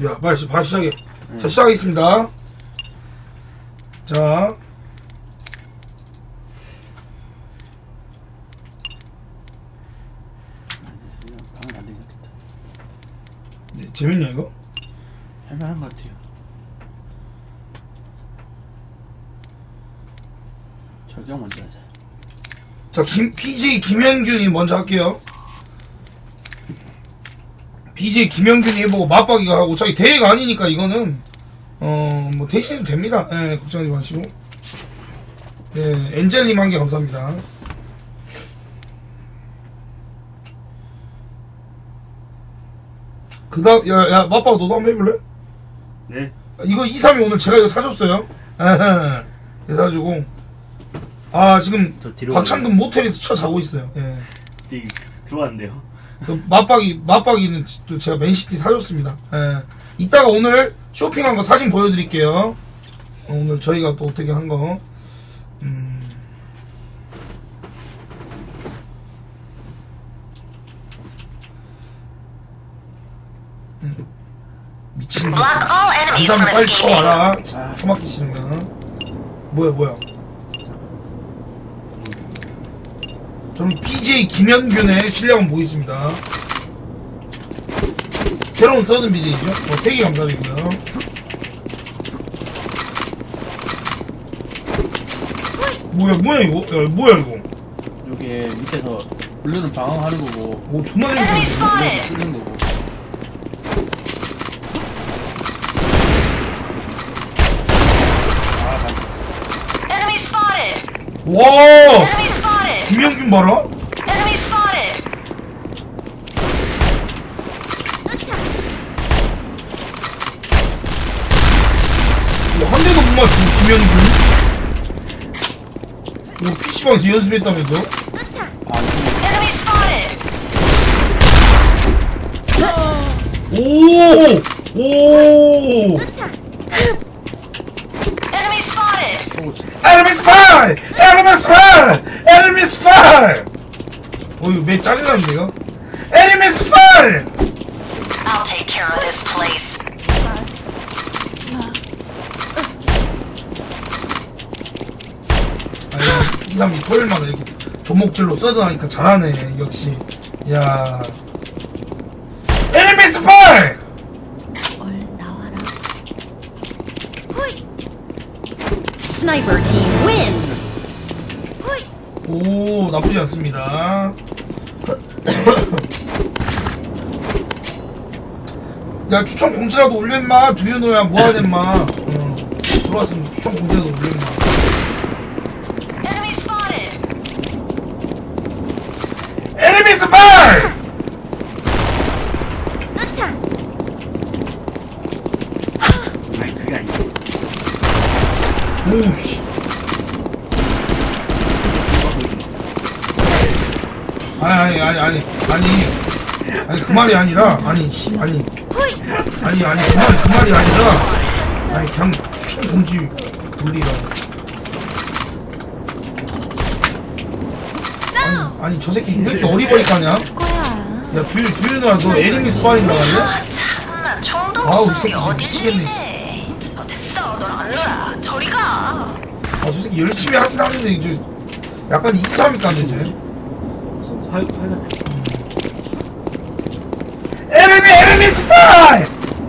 야, 바로 시작해. 네. 자, 시작하겠습니다. 자. 방은 안 되겠다. 네, 재밌냐, 이거? 할만한 것 같아요. 저격 먼저 하자. 자, BJ 김현균이 먼저 할게요. BJ 김현균이 해보고 맞박이가 하고, 저기 대회가 아니니까 이거는, 뭐 대신해도 됩니다. 예, 걱정하지 마시고. 예, 엔젤님 한 개 감사합니다. 그 다음, 야, 맞박아, 너도 한번 해볼래? 네. 이거 232 오늘 제가 이거 사줬어요. 그래가지고, 지금 박창근 모텔에서 쳐 자고 있어요. 예. 이제 들어왔는데요. 그 맞박이는 또 제가 맨시티 사줬습니다. 예. 이따가 오늘 쇼핑한 거 사진 보여드릴게요. 오늘 저희가 또 어떻게 한 거. 미친. 감사합니다. 빨리 쳐와라. 처맞기 싫으면. 뭐야. 저는 BJ 김현균의 실력은 보겠습니다. 새로운 서든 BJ죠. 3개 감사드리고요. 뭐야 이거? 야, 뭐야 이거? 요게 밑에서 블루는 방어하는 거고. 오, 존나 재밌네. 뚫는 거고. 와! 김현균 봐라? 한 대도 못 맞추고 김현균? 오, PC방에서 연습했다면서? 오! Enemy spy! Enemy spy! Enemy spy! 이거 매 짜증나는데, 이거? Enemy spy! I'll take care of this place. 이 사람이 토요일마다 이렇게 조목질로 써드하니까 잘하네, 역시. 야. Enemy spy! Sniper team wins. 오, 나쁘지 않습니다. 야, 추천 공지라도 올려 임마. 두유노야 뭐하냐 임마. 들어왔으면 추천 공지라도 올려 임마. Enemy spotted. Enemy spy! 아니 그게 아니야. 오우씨. 아니 그 말이 아니라 아니 그 말이 아니라 그냥 추천 공지 돌리라. 아니 저 새끼 왜 이렇게 어리버리하냐? 야 두유누야 너 에리미 스파인 나갈래? 참나 총도 아우, 없어. 새끼 어딜 미치겠네. 재밌네. 됐어, 넌 안 놀아. 저리 가. 저 새끼 열심히 하긴 하는데 이제 약간 이상하니까 안 되지. Enemy spy!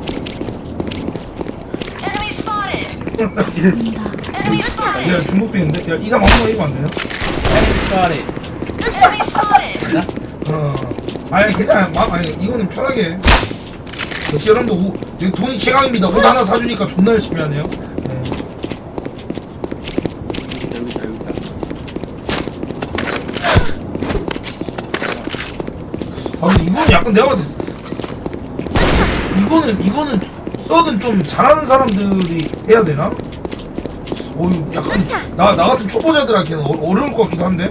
Enemy spotted. Enemy spotted. 야 중국대인데? 야 이상 한번 해봐 안 되냐? 까리. Enemy spotted. 아니 괜찮아. 아니 이거는 편하게. 역시 여러분도 여기 돈이 최강입니다. 옷 하나 사주니까 존나 열심히 하네요. 네. 여기다. 근데 이거는 약간 내가 봤을 때 이거는 서든 좀 잘하는 사람들이 해야 되나? 약간 나 같은 초보자들한테는 어려울 것 같기도 한데.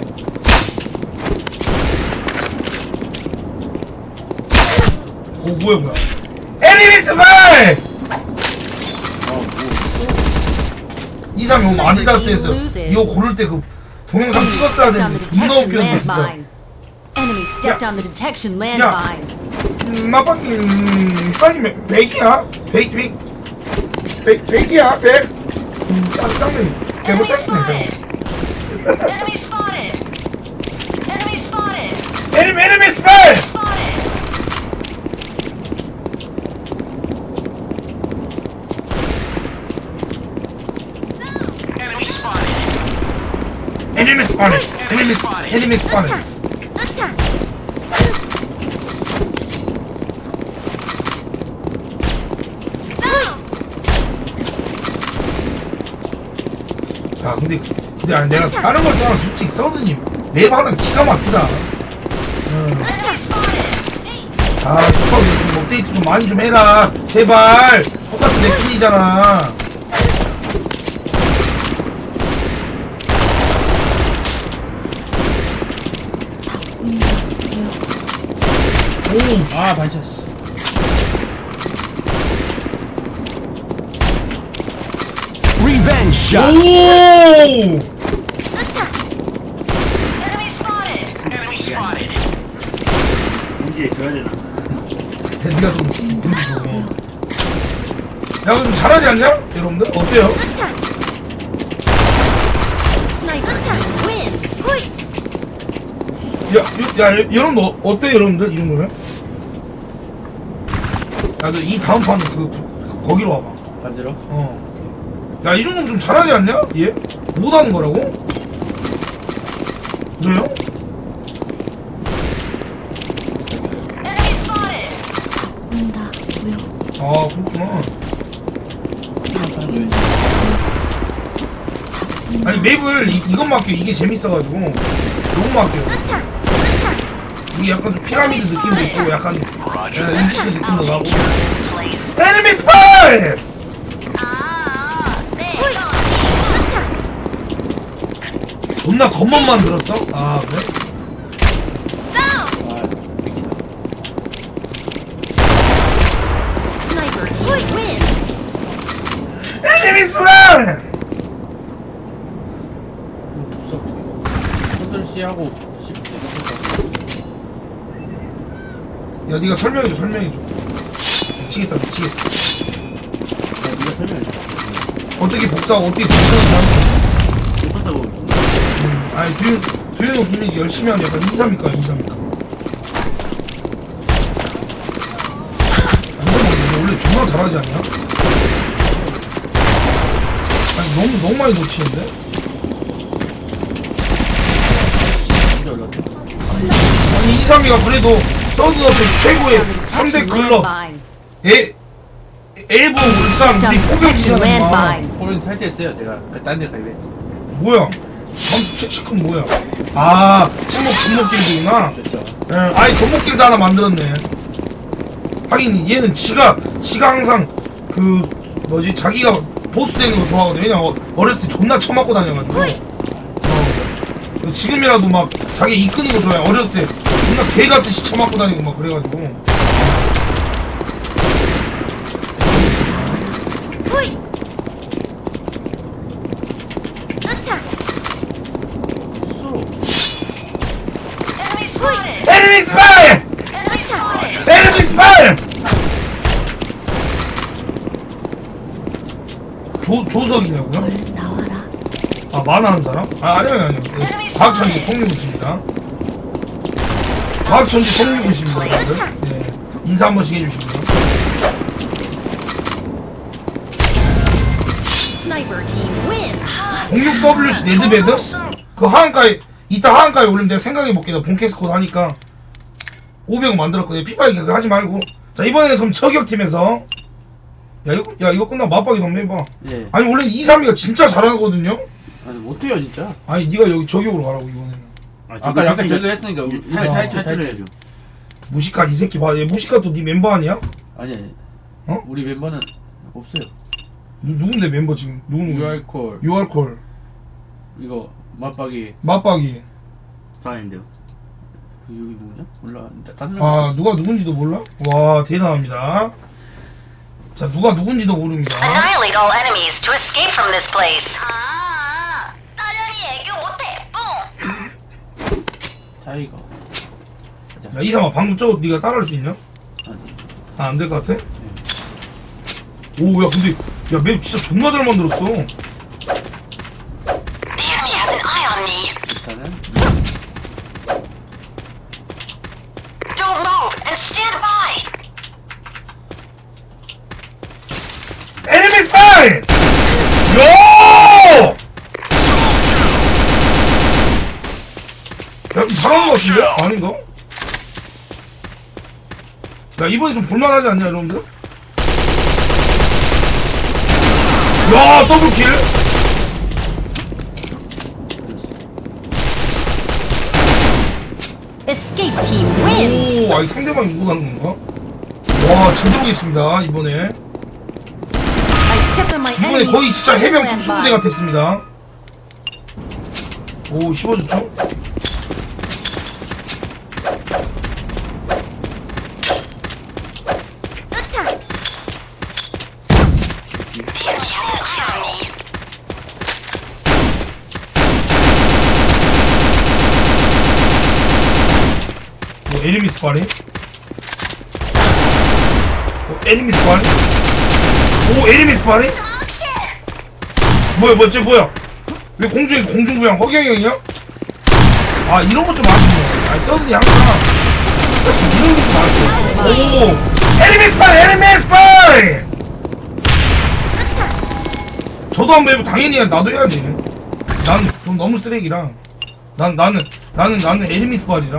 뭐야. Enemy spy! 이상이 오면 아디다스에서 이거 고를 때 그 동영상 찍었어야 되는데 존나 웃겼는데 진짜. Enemy stepped on the detection landmine. 마빵님 사이면 100이야? 100이야? 100? 짱짱맨 Enemy 100을 spotted. 쌌네. Enemy spotted. Enemy spotted. 에니미 스펠! Spotted. Enemy spotted. 에니미 스파네! 에니미 스파네! 야 근데 아니, 내가 다른 걸 떠나 솔직히 서든이 맵 하나 기가 막히다. Enemy spotted. 아 슈퍼 좀 업데이트 좀 많이 좀 해라 제발. 똑같은 렉슨이잖아. 오 아 반샷. Revenge shot. 오! Enemy spotted. Enemy spotted. 공지에 줘야 되나? 니가 좀 공지 줘. 야, 좀 잘하지 않냐? 여러분들? 어때요? Sniper team wins. 여러분들, 어때요, 여러분들? 이 정도면? 야, 너 이 다음 판은 거기로 와봐. 반대로. 어. 야, 이 정도면 좀 잘하지 않냐? 얘? 못하는 거라고? 그래요? Enemy spotted. 아, 그렇구나. 아니, 맵을 이것만 할게요. 이게 재밌어가지고. 요것만 할게요. 이게 약간 좀 피라미드 느낌도 있고, 약간, 인식도 느낌도 나고. This place. 에니미 스파이! 네. 존나 겉멋만 들었어? 아, 그래? 아 Sniper team wins. 에니미 스파이! 손들 씨하고 10 야, 니가 설명해줘. 미치겠다, 미치겠어. 네가 설명해. 어떻게 어떻게 복사하는지 못한다고. 아니, 두윤호 김민지 열심히 하면 약간 2, 3일까, 2, 3일까. 원래 존나 잘하지 않냐? 아니, 너무 많이 놓치는데? 진짜 어려웠대. 아니, 2, 3위가 그래도 서든어택 최고의 On the 3대 detection 클럽. landmine. 엘보, 울산, Stepped on 우리 the 포경 detection 시간에 landmine. 포인트 탈퇴했어요 제가. 딴 데 가기로 했어. 뭐야? 점수 최치큰 뭐야? 아, 종목길드구나. 그렇죠. 예, 아예 종목길드 하나 만들었네. 하긴 얘는 지가 항상 자기가 보스 되는 거 좋아하거든. 왜냐면 어렸을 때 존나 처맞고 다녀가지고. 지금이라도 막 자기 이끄는 거 좋아해. 어렸을 때 존나 개 같듯이 처맞고 다니고 막 그래가지고. Enemy spotted. 에니미 스파이! Enemy spotted. 에니미 스파이! 조석이냐고요? 아, 만화하는 사람? 아, 아니요. 과학천지 송유구씨입니다. 과학천지 송유구씨입니다. 다들. 네. 인사 한 번씩 해주시고요. Sniper team wins. 06WC 네드베드? 그 하한가에, 이따 하한가에 올리면 내가 생각해볼게. 나 본캐스 코드 하니까. 500원 만들었거든요. 피파 이거 하지 말고. 자, 이번에는 그럼 저격팀에서. 이거 끝나고 맞박이 너무 해봐. 예. 아니, 원래 2, 3위가 진짜 잘하거든요? 아니 못해요 진짜. 아니, 네가 여기 저격으로 가라고, 이번에는. 아까 약간 저도 했으니까 탈출을 해야죠. 무시카 이 새끼 봐. 얘 무시카 또 네 멤버 아니야? 아니. 어? 우리 멤버는 없어요. 누군데 멤버 지금? 누구? UR콜 유알콜. 이거 맞박이 맞박이. 저 아닌데요. 여기 누구냐? 몰라. 다른 명. 아, 누가 누군지도 몰라? 와, 대단합니다. 자, 누가 누군지도 모릅니다. Annihilate all enemies to escape from this place. 나련히 애교 못해. 뿡. 타이거. 야, 이삼아, 방금 저거 네가 따라할 수 있냐? 아니. 아, 안 될 것 같아? 오, 야, 근데, 야, 맵 진짜 존나 잘 만들었어. The enemy has an eye on me. 일단은 Don't move and stand by. 에니미 스파이! 요! 야, 좀 잘하는 것 같은데? 아닌가? 야, 이번에 좀 볼만하지 않냐, 여러분들? 야, 더블킬! Escape team wins. 오, 아니, 상대방이 누구 가는 건가? 와, 제대로 겠습니다, 이번에. I stepped on my 이번에 enemy's 거의 진짜 해병 land 특수부대 by. 같았습니다. 오, 15줬죠? Attack. The enemy has an eye on me. 에니미 스파링? 에니미 스파링? 오, 에니미 스파링? 뭐야, 쟤 뭐야? 왜 공중부양 허경영이야? 아, 이런 거 좀 아쉽네. 아니, 서든이 항상 이런 거 좀 아쉽네. 오, 에니미 스파링! 저도 한번 해보, 당연히 나도 해야지. 난 좀 너무 쓰레기라. 나는 에니미 스파링이라.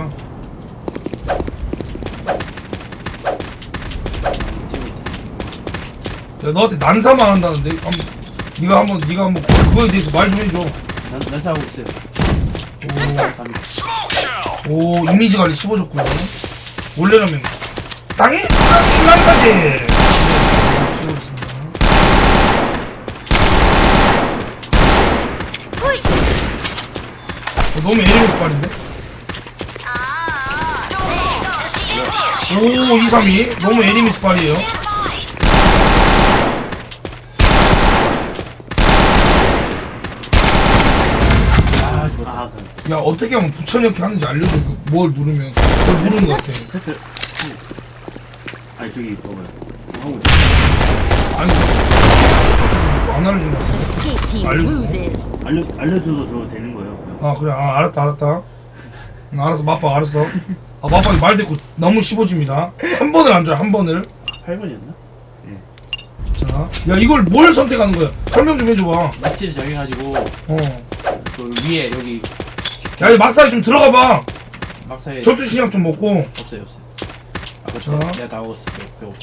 야, 너한테 난사만 한다는데? 네가 한번 그거에 대해서 말 좀 해줘. 난사하고 있어요. 오, 이미지 관리 15줬구나. 원래라면 땅에 난까지. 너무 에리미 스파인데? 오, 2, 3, 2. 너무 에리미 스파이에요. 아, 죽었다. 아, 야, 어떻게 하면 부천이렇게 하는지 알려줘. 뭘 누르면. 뭘 누르는 것 같아. 패스. 아니, 저기, 봐봐요. 하고 있어. 아니, 안 알려준 것 같아. Escape team 알려줘. loses. 알려줘도 저 되는 거예요. 그냥. 아, 그래. 아, 알았다. 응, 알았어, 마빠, 알았어. 아, 마빠 말 듣고 너무 씹어집니다. 한 번을 안 줘요, 한 번을. 8번이었나? 자, 야, 이걸 뭘 선택하는 거야? 설명 좀 해줘봐. 낙지를 정해가지고 어. 그 위에 여기 야, 이 막사에 좀 들어가봐. 막사에 전투신약 좀 먹고. 없어요. 아, 그렇지. 자. 내가 다 먹었어. 배고.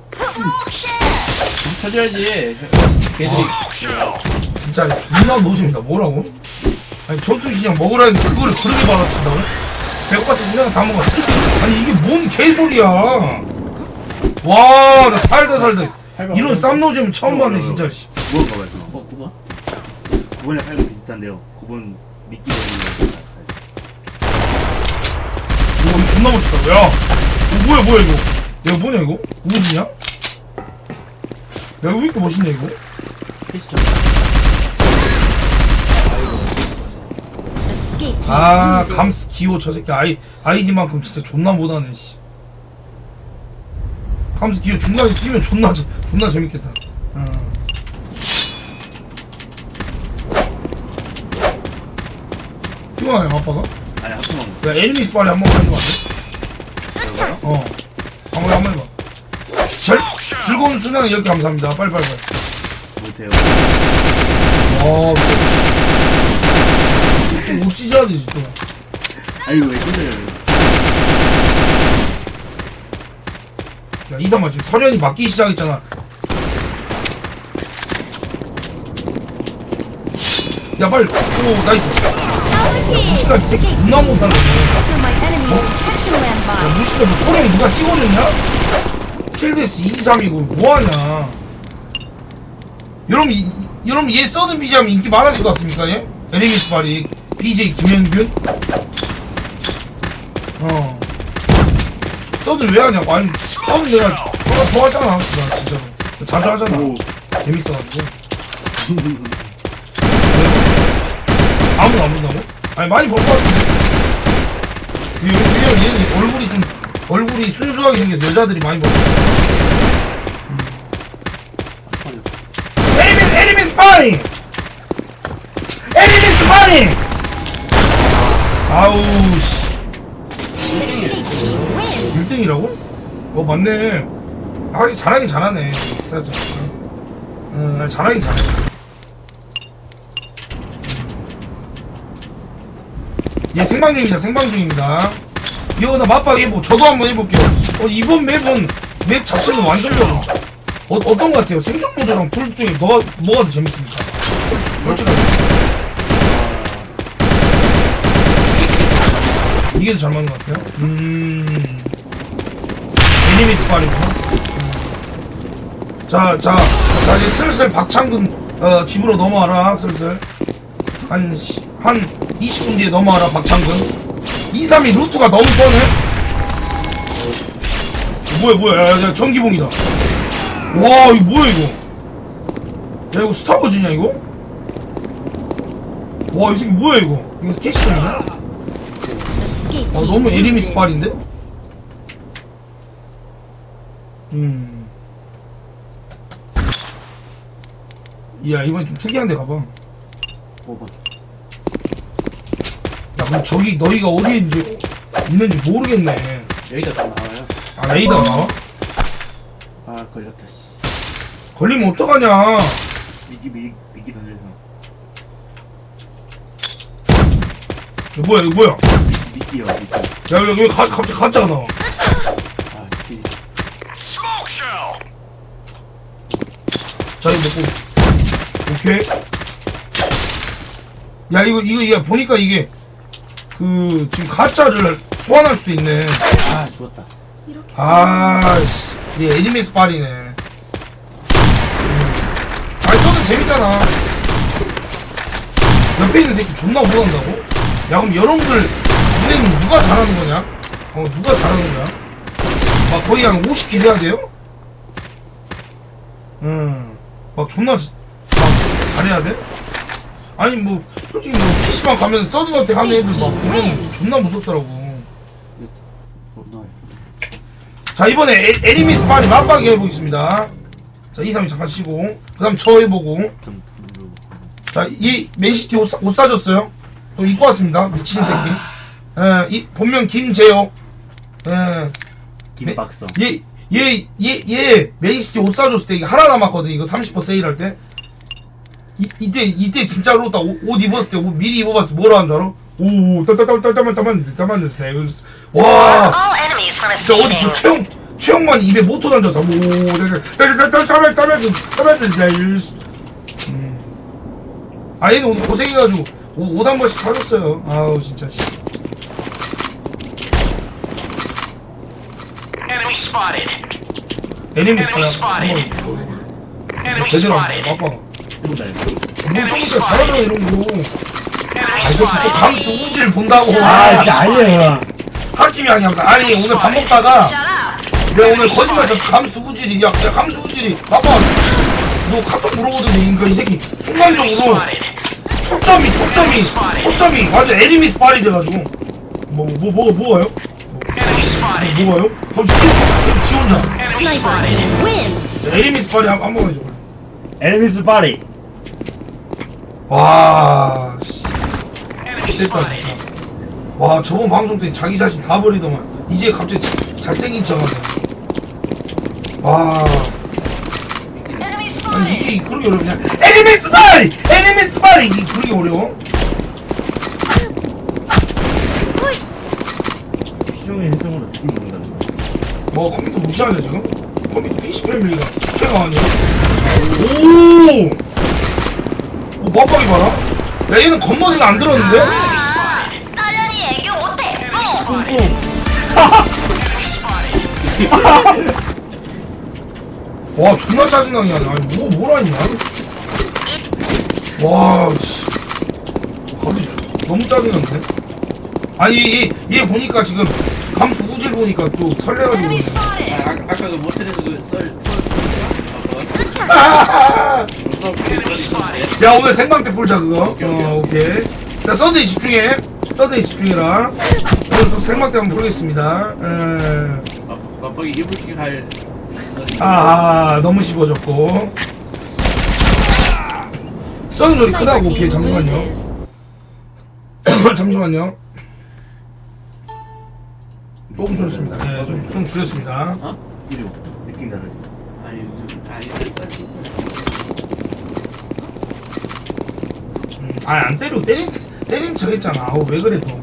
쳐줘야지. 걔들이 진짜 존나 노십니다. 뭐라고? 아니, 전투신약 먹으라 했는데 그거를 그렇게 받아친다고? 배고파서 그냥 다 먹었어. 아니, 이게 뭔 개소리야. 와, 나 살다. 이런 쌈노잼 처음 봤네, 진짜. 씨. 9번 가봐요, 저. 9번? 9번이랑 8번 비슷한데요. 9번 미끼 버리는 거. 오, 이거 존나 멋있다. 야, 뭐야, 이거. 야, 뭐냐, 이거? 무엇이냐? 야, 이거 왜 이렇게 멋있냐, 이거? 패시죠. Escape team 아, loses. 감스 기호 저 새끼 아이디만큼 진짜 존나 못하네, 씨. 감스 기호 중간에 끼면 존나 재밌겠다. 이거 아니야, 아빠가? 아니, 합성한 거. 야, 애니미 스파리 한번 해봐. 저거요? 어. 한번 해봐. 즐거운 순간 이렇게 감사합니다. 빨리. 못해요. 좀 웃지져야 되지, 또. 아니, 왜 그래요? 야, 이상만 지금 서련이 맞기 시작했잖아. 야, 빨리. 오, 나이스. 무시가 이 새끼 존나 못하네. Stepped on my enemy's protection land 야, by. 무시가 뭐 서련이 누가 찍어줬냐? 킬데스 2, 3이고 뭐하냐. 여러분, 얘 써는 BG하면 인기 많아질 것 같습니까, 얘? 에레미스 파리, BJ 김현균? 써는 왜 하냐고. 아니, 써는 내가 좋아하잖아. 나 진짜로. 자주 하잖아. 오. 재밌어가지고. 아무도 안 본다고? 아니, 많이 볼 것 같은데. 얘는 얼굴이 순수하게 생겨서 여자들이 많이 보여. 에니미 스파링! 에니미 스파링! 아우, 씨. Escape team wins. 1등이라고? 맞네. 확실히 잘하긴 잘하네. 진짜. 잘하긴 잘해. 예, 생방 중입니다. 이거 나 맞박이 해보고, 저도 한번 해볼게요. 이번 맵은, 맵 자체는 완전 어떤 것 같아요? 생존 모드랑 풀 중에 뭐가 더 재밌습니까? 솔직하게. 이게 더 잘 맞는 것 같아요? 애니메 스파링구나. 자, 이제 슬슬 박창근, 집으로 넘어와라, 슬슬. 한 20분 뒤에 넘어와라, 박창근. 2, 3이 루트가 너무 뻔해? 뭐야, 야, 전기봉이다. 와, 이거 뭐야, 이거? 야, 이거 스타워즈냐, 이거? 와, 이 새끼 뭐야, 이거? 이거 캐시봉이냐? Escape team 너무 에리미 loses. 스파인데? 야, 이번 좀 특이한 데 가봐. 5번. 야, 그럼 저기 너희가 어디에 있는지 모르겠네. 여기다 다 나와요. 아, 레이더가 나와? 아, 걸렸다, 씨. 걸리면 어떡하냐. 미끼 던져서. 이거 뭐야, 이거 뭐야? 미끼요, 미끼. 야, 왜 갑자기 가짜가 나와? 아, 이 자, 이거 먹고. 오케이. 야, 이거, 보니까 이게, 지금 가짜를 소환할 수도 있네. 아, 죽었다. 아이씨, 얘 애니메 스파리네. 아니, 저는 재밌잖아. 옆에 있는 새끼 존나 못한다고? 야, 그럼 여러분들, 눈에는 누가 잘하는 거냐? 누가 잘하는 거야? 막 거의 한 50킬 해야 돼요? 막 존나, 막 잘해야 돼? 아니, 뭐, 솔직히 뭐, PC방 가면 서든한테 하는 애들 막 보면 존나 무섭더라고. 못 나와요. 자, 이번에 애니미 스파리 맞박이 해보겠습니다. 자, 2, 3위 잠깐 쉬고. 그 다음 저 해보고. 좀 부르고. 자, 이 맨시티 옷 사줬어요. 또 입고 왔습니다. 미친 새끼. 본명 김재호. 김박성. 얘 맨시티 옷 사줬을 때 이게 하나 남았거든. 이거 30% 세일할 때. 이때 진짜로 딱 옷 입었을 때 미리 입어봤을 때 뭐라 하는 줄 알아? 오, 따만했어. 와. All enemies from 진짜 어디 escaping. 그 최영만 입에 모토 던져서 아, 얘는 오늘 고생해가지고 옷 한 번씩 사줬어요. 아우, 진짜. Enemy spotted. 애니메 Enemy spotted. Enemy 제대로 spotted. 아빠. Enemy 진짜 잘하잖아, spotted. 이런 거. Enemy 아, 이거 또 spotted. 감수 우지를 본다고. 아니에요. 학김이 아니야. 아니, 오늘 밥 먹다가 Shut up. 내가 오늘 거짓말 쳤어. 감수 우질이. 야, 감수 우질이. 아빠, 너 카톡 물어보더니 이 새끼 Enemy 순간적으로 spotted. 초점이 완전 애니미 스파리 돼가지고 뭐가요? Enemy spotted. 뭐가요? 그럼 지 혼자 Enemy Sniper spotted. team wins. 애니미 스파리 한번 해줘. 에르미스 파리. 와, 씨, Enemy 됐다 spotted. 진짜. 와, 저번 방송 때 자기 자신 다 버리더만 이제 갑자기 잘생긴 척하네. 와, Enemy 아니 spotted. 이게 그렇게 어렵냐? 애니미 스파리 이게 그렇게 어려워? 시종의 해적을 어떻게 먹는다는 거야? 뭐 컴퓨터 무시하냐 지금? 컴퓨터 PC 패밀리가 최강 아니야? 오! 맞박이 봐라? 야, 얘는 겉멋은 안 들었는데? 따련이 애교 못해. Enemy 뭐? spotted. Enemy spotted. 와, 존나 짜증나게 하네. 아니, 뭐라냐? 와, 씨. 갑자기 너무 짜증나는데? 아니, 얘 보니까 지금 감수 우질 보니까 또 설레가지고. Enemy spotted. 아까 그 모텔에서 Enemy spotted. 야, 오늘 생방 때 풀자, 그거. 오케이. 오케이. 자, 서드에 집중해. 서드에 집중해라. 오늘 또 생막대 한번 풀겠습니다. 깜빡이 이불킥 할. 너무 씹어졌고. 써는 소리 크다고. Sniper 오케이, team 잠시만요. loses. 잠시만요. 조금 줄였습니다. 네, 좀 줄였습니다. 어? 그죠? 느낌 다르죠? 아니, 안 때리고 때린 척 했잖아. 아우, 왜 그래, 또.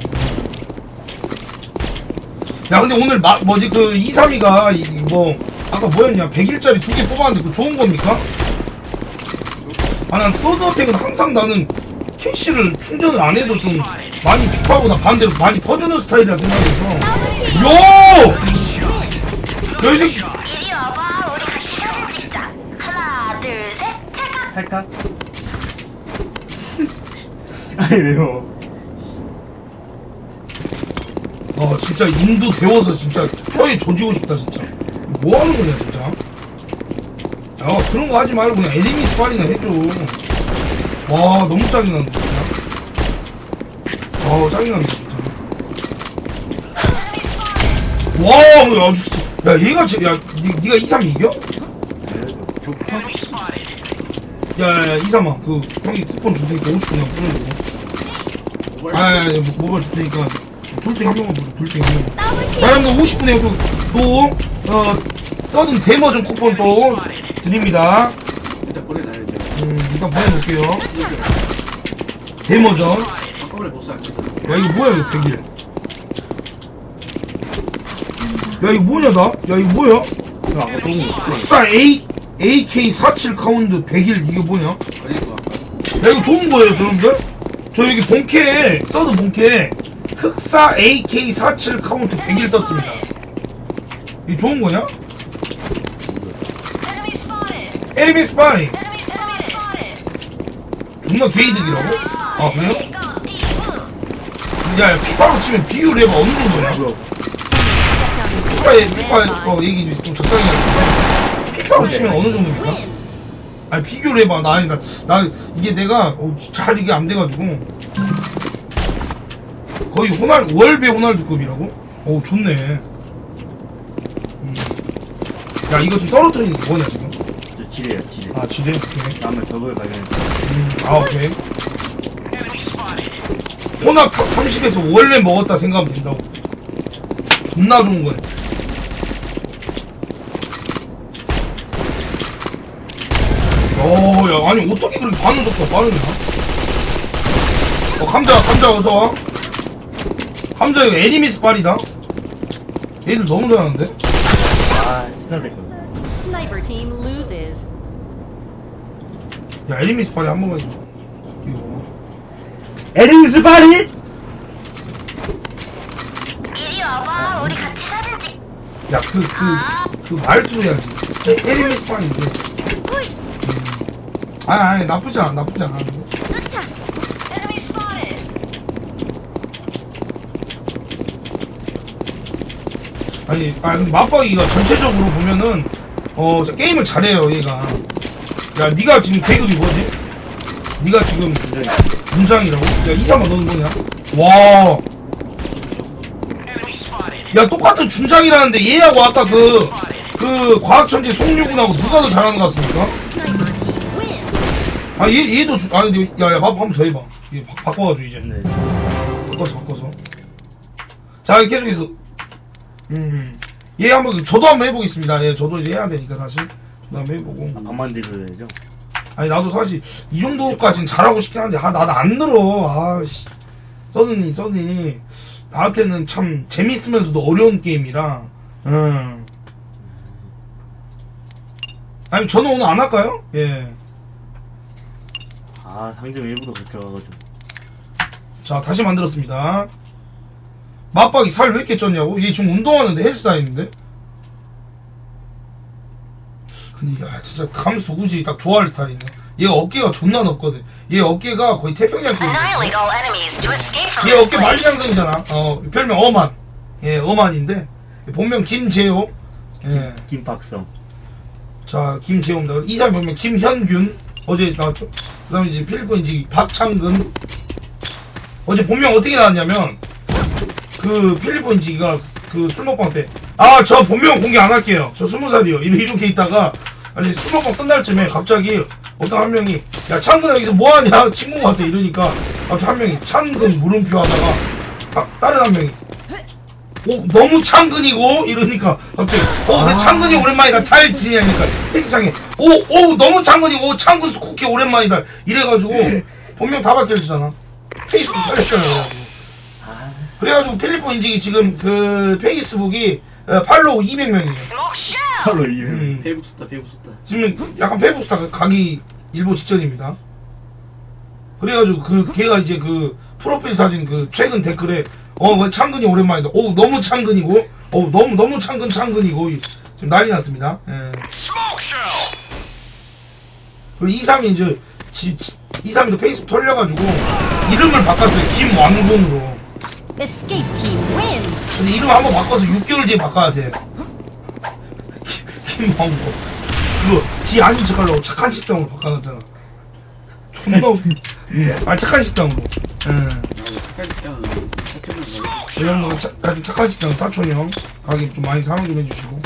야, 근데 오늘 뭐지, 그 232가, 아까 뭐였냐, 100일짜리 2개 뽑았는데, 그거 좋은 겁니까? 난 서드어택은 항상 나는 캐시를 충전을 안 해도 좀 많이 픽하고 나 반대로 많이 퍼주는 스타일이라 생각해서. 요! 야, 이 새끼. 이리 와봐. 우리 같이 사진 찍자. 하나, 둘, 셋. 찰칵. 살까? 아니, 왜요? 진짜 인도 배워서 진짜 혀에 조지고 싶다, 진짜. 뭐 하는 거냐, 진짜. 그런 거 하지 말고 그냥 에니미 스파링이나 해줘. 와, 너무 짜증나는데, 진짜. 짜증나는데, 진짜. 와, 야, 얘가, 니가 2, 3 이겨? Enemy spotted. 야, 2, 3아. 형이 쿠폰 줄 테니까 50분 그냥 보내주고. 모바일 줄 테니까. 둘 중에 한 명만 보내, 둘 중에 한 명만. 자, 여러분들 50분에 써든 데머전 쿠폰 또 드립니다. 일단 보내놔야죠. 일단 보내놓을게요. 데머전. 한꺼번에 복수할게요. 야, 이거 뭐야, 이거 100일. 야, 이거 뭐냐, 나? 야, 이거 뭐야? 아까 좋은 거 흑사 AK47 카운트 100일, 이게 뭐냐? 그러니까. 야, 이거 좋은 거예요, 여러분들? 저 여기 본캐에, 써도 본캐에, 흑사 AK47 카운트 100일 썼습니다. 이게 좋은 거냐? Enemy spotted. 에리미 스파링. Enemy spotted. 존나 게이득이라고? 아, 그래요? 띠부. 야, 피파로 치면 비교를 해봐, 어느 정도냐? 피파, 얘기 좀 적당히 하자. 피파로 치면 어느 정도입니까? 아니, 비교를 해봐. 이게 내가, 잘 이게 안 돼가지고. 거의 월배 호날두급이라고? 오, 좋네. 야, 이거 지금 썰어뜨리는 게 뭐냐, 지금? 저 지뢰요, 지뢰. 지뢰? 오케이. 다음에 저걸 발견했어. 오케이. Enemy spotted. 혼합 탑 30에서 원래 먹었다 생각하면 된다고. 존나 좋은 거야. 야, 아니, 어떻게 그렇게 반응 속도가 빠르냐? 감자, 어서와. 감자, 이거 애니미스 빨이다. 얘들 너무 잘하는데? 진짜 됐거든. Sniper team loses. 야, 애니미스 빨이 한 번만 해줘. 이거. 에린스 바리! 이리 와봐. 우리 같이 사진 찍. 야, 그 말투로 해야지. 애니미스 빨인데. 아니, 나쁘지 않아. Enemy spotted. 아니, 맞박이가 전체적으로 보면은, 게임을 잘해요, 얘가. 야, 니가 지금 계급이 뭐지? 니가 지금 군장이라고? 야, 이사마 너는 뭐냐? 와. Enemy spotted. 야, 똑같은 준장이라는데 얘하고 아까 그 과학천재 송유군하고 누가 더 잘하는 것 같습니까? Sniper team wins. 얘도 아니, 야, 마법 한 번 더 해봐. 얘 바꿔가지고, 이제. 네. 바꿔서. 자, 계속해서. 얘 저도 한번 해보겠습니다. 예, 저도 이제 해야 되니까, 사실. 저도 한번 해보고. 안 만들어야죠. 아니, 나도 사실, 이 정도까지는 잘하고 싶긴 한데, 나도 안 늘어. 써드니. 나한테는 참 재밌으면서도 어려운 게임이라, 아니, 저는 오늘 안 할까요? 예. 상점 일부러 들어가가지고. 자, 다시 만들었습니다. 맞박이 살 왜 이렇게 쪘냐고? 얘 지금 운동하는데 헬스 다니는데? 근데 야, 진짜 감수 누구지 딱 좋아할 스타일이네. 얘가 어깨가 존나 넓거든. 얘 어깨가 거의 태평양 급. Annihilate all enemies to escape from 얘 this 어깨 place. 말장성이잖아. 별명 어만. 예, 어만인데. 본명 김재호. 예. 김박성. 자, 김재호입니다. 이사 본명 김현균. 어제 나왔죠? 그 다음에 이제 필리핀 이제 박창근. 어제 본명 어떻게 나왔냐면, 그 필리핀지가 그 술 먹방 때 아 저 본명 공개 안 할게요. 저 20살이요. 이렇게 있다가 아니 술 먹방 끝날 쯤에 갑자기 어떤 한 명이 야 창근아 여기서 뭐하냐 친구 같아 이러니까 갑자기 한 명이 창근 물음표 하다가 다른 한 명이 오 너무 창근이고 이러니까 갑자기 내 창근이 오랜만이다 잘 지내냐니까 채팅창에 오 너무 창근이고 창근 쿠키 오랜만이다 이래가지고 본명 다 바뀌어지잖아. 페이스북 팔렸잖아요. 그래가지고 필리핀 인증이 지금 그 페이스북이 팔로우 200명이에요. 팔로 이름. 페이북스타. 지금 약간 페이북스타 가기 일보 직전입니다. 그래가지고 그 걔가 이제 그 프로필 사진 그 최근 댓글에 그 창근이 오랜만이다. 너무 창근이고 너무 창근이고 지금 난리 났습니다. 예. 그리고 232 이제 232도 페이스북 털려가지고 이름을 바꿨어요. 김왕봉으로. Escape team wins. 근데 이름 한번 바꿔서 6개월 뒤에 바꿔야 돼. 김왕봉. 그거 지 아닌 척하려고 착한 식당으로 바꿔놨잖아. 존나 착한 식당으로. 여러분 착한 식당 사촌이 형 가게 좀 많이 사랑 좀 해주시고.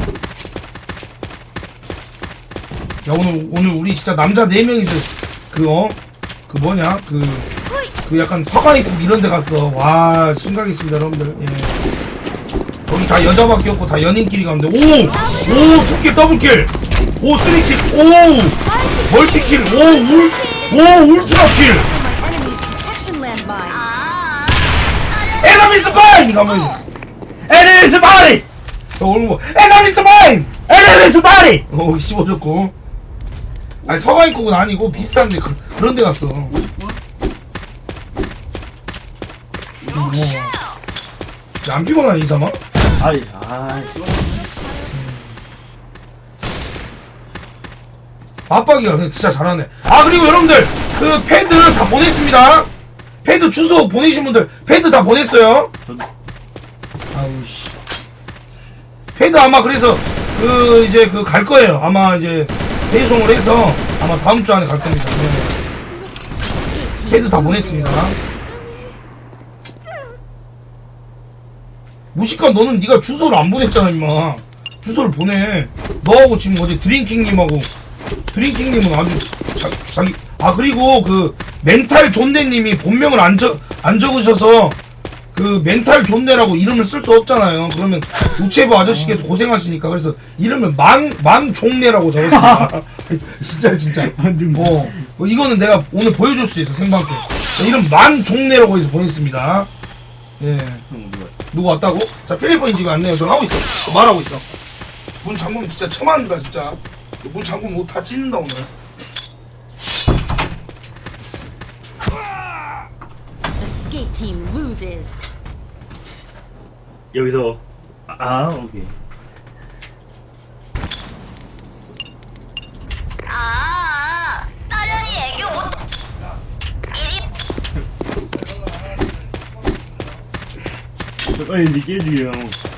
야 오늘 우리 진짜 남자 4명이서 그 뭐냐 그 약간 서가입국 이런 데 갔어. 와 심각했습니다 여러분들. 예. 거기 다 여자밖에 없고 다 연인끼리 가는데 오 2킬 더블킬 오 3킬 오 멀티킬 오 울트라킬 My enemy's detection landmine. 에너미스 마인! 가면 에너미스 바디! 에너미스 마인! 에너미스 바디! 씹어줬고 아니 서가인국은 아니고 비슷한데 그런 데 갔어. 안 피곤하냐 이사마? 맞박이가 진짜 잘하네. 그리고 여러분들 그 패드 다 보냈습니다. 패드 주소 보내신 분들 패드 다 보냈어요. 아우씨. 패드 아마 그래서 이제 갈 거예요. 아마 이제 배송을 해서 아마 다음 주 안에 갈 겁니다. 네. 패드 다 보냈습니다. 무식한 너는 네가 주소를 안 보냈잖아 임마. 주소를 보내. 너하고 지금 어제 드링킹님하고 드링킹님은 아주 자기 그리고 그 멘탈 존대님이 본명을 안 적으셔서 그 멘탈 존대라고 이름을 쓸 수 없잖아요. 그러면 우체부 아저씨께서 고생하시니까 그래서 이름을 망종래라고 적었습니다. 진짜 이거는 내가 오늘 보여줄 수 있어 생방 때. 이름 망종래라고 해서 보냈습니다. 예. 누구 왔다고? 자 필리핀 지금 왔네요. 저 하고 있어. 말하고 있어. 문 잠그면 진짜 처만다 진짜. 문 잠그면 뭐 다 찢는다 오늘. Escape team loses. 여기서 오케이. 딸년이 애교 못 미리 빨리 이제 깨지게요.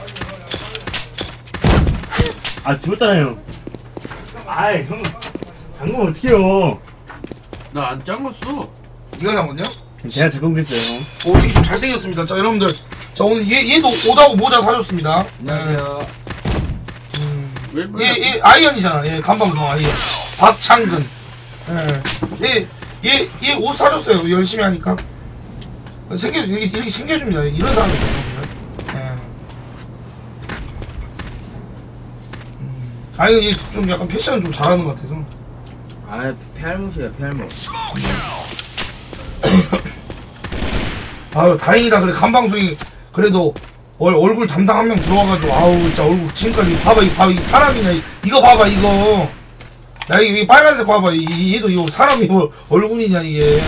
죽었잖아요. 형 잠그면 어떡해요. 나 안 잠궜어. 네가 잠궜냐? 제가 잠그겠어요. 되게 좀 잘생겼습니다. 자 여러분들 자 오늘 얘도 오다고 모자 사줬습니다. 안녕하세요. 얘 아이언이잖아. 얘 간방송 아이언 박창근. 얘 옷 사줬어요. 열심히 하니까 이렇게 챙겨줍니다. 이런 사람이 있거든요. 얘 좀 약간 패션을 좀 잘하는 것 같아서. 폐할못이야 폐할못. 다행이다. 그래 간방송이 그래도 얼굴 담당 한 명 들어와가지고 진짜 얼굴 지금까지 봐봐 이 사람이냐 이거 봐봐 이거 야 이게 빨간색 봐봐 얘도 이거 사람이 얼굴이냐 이게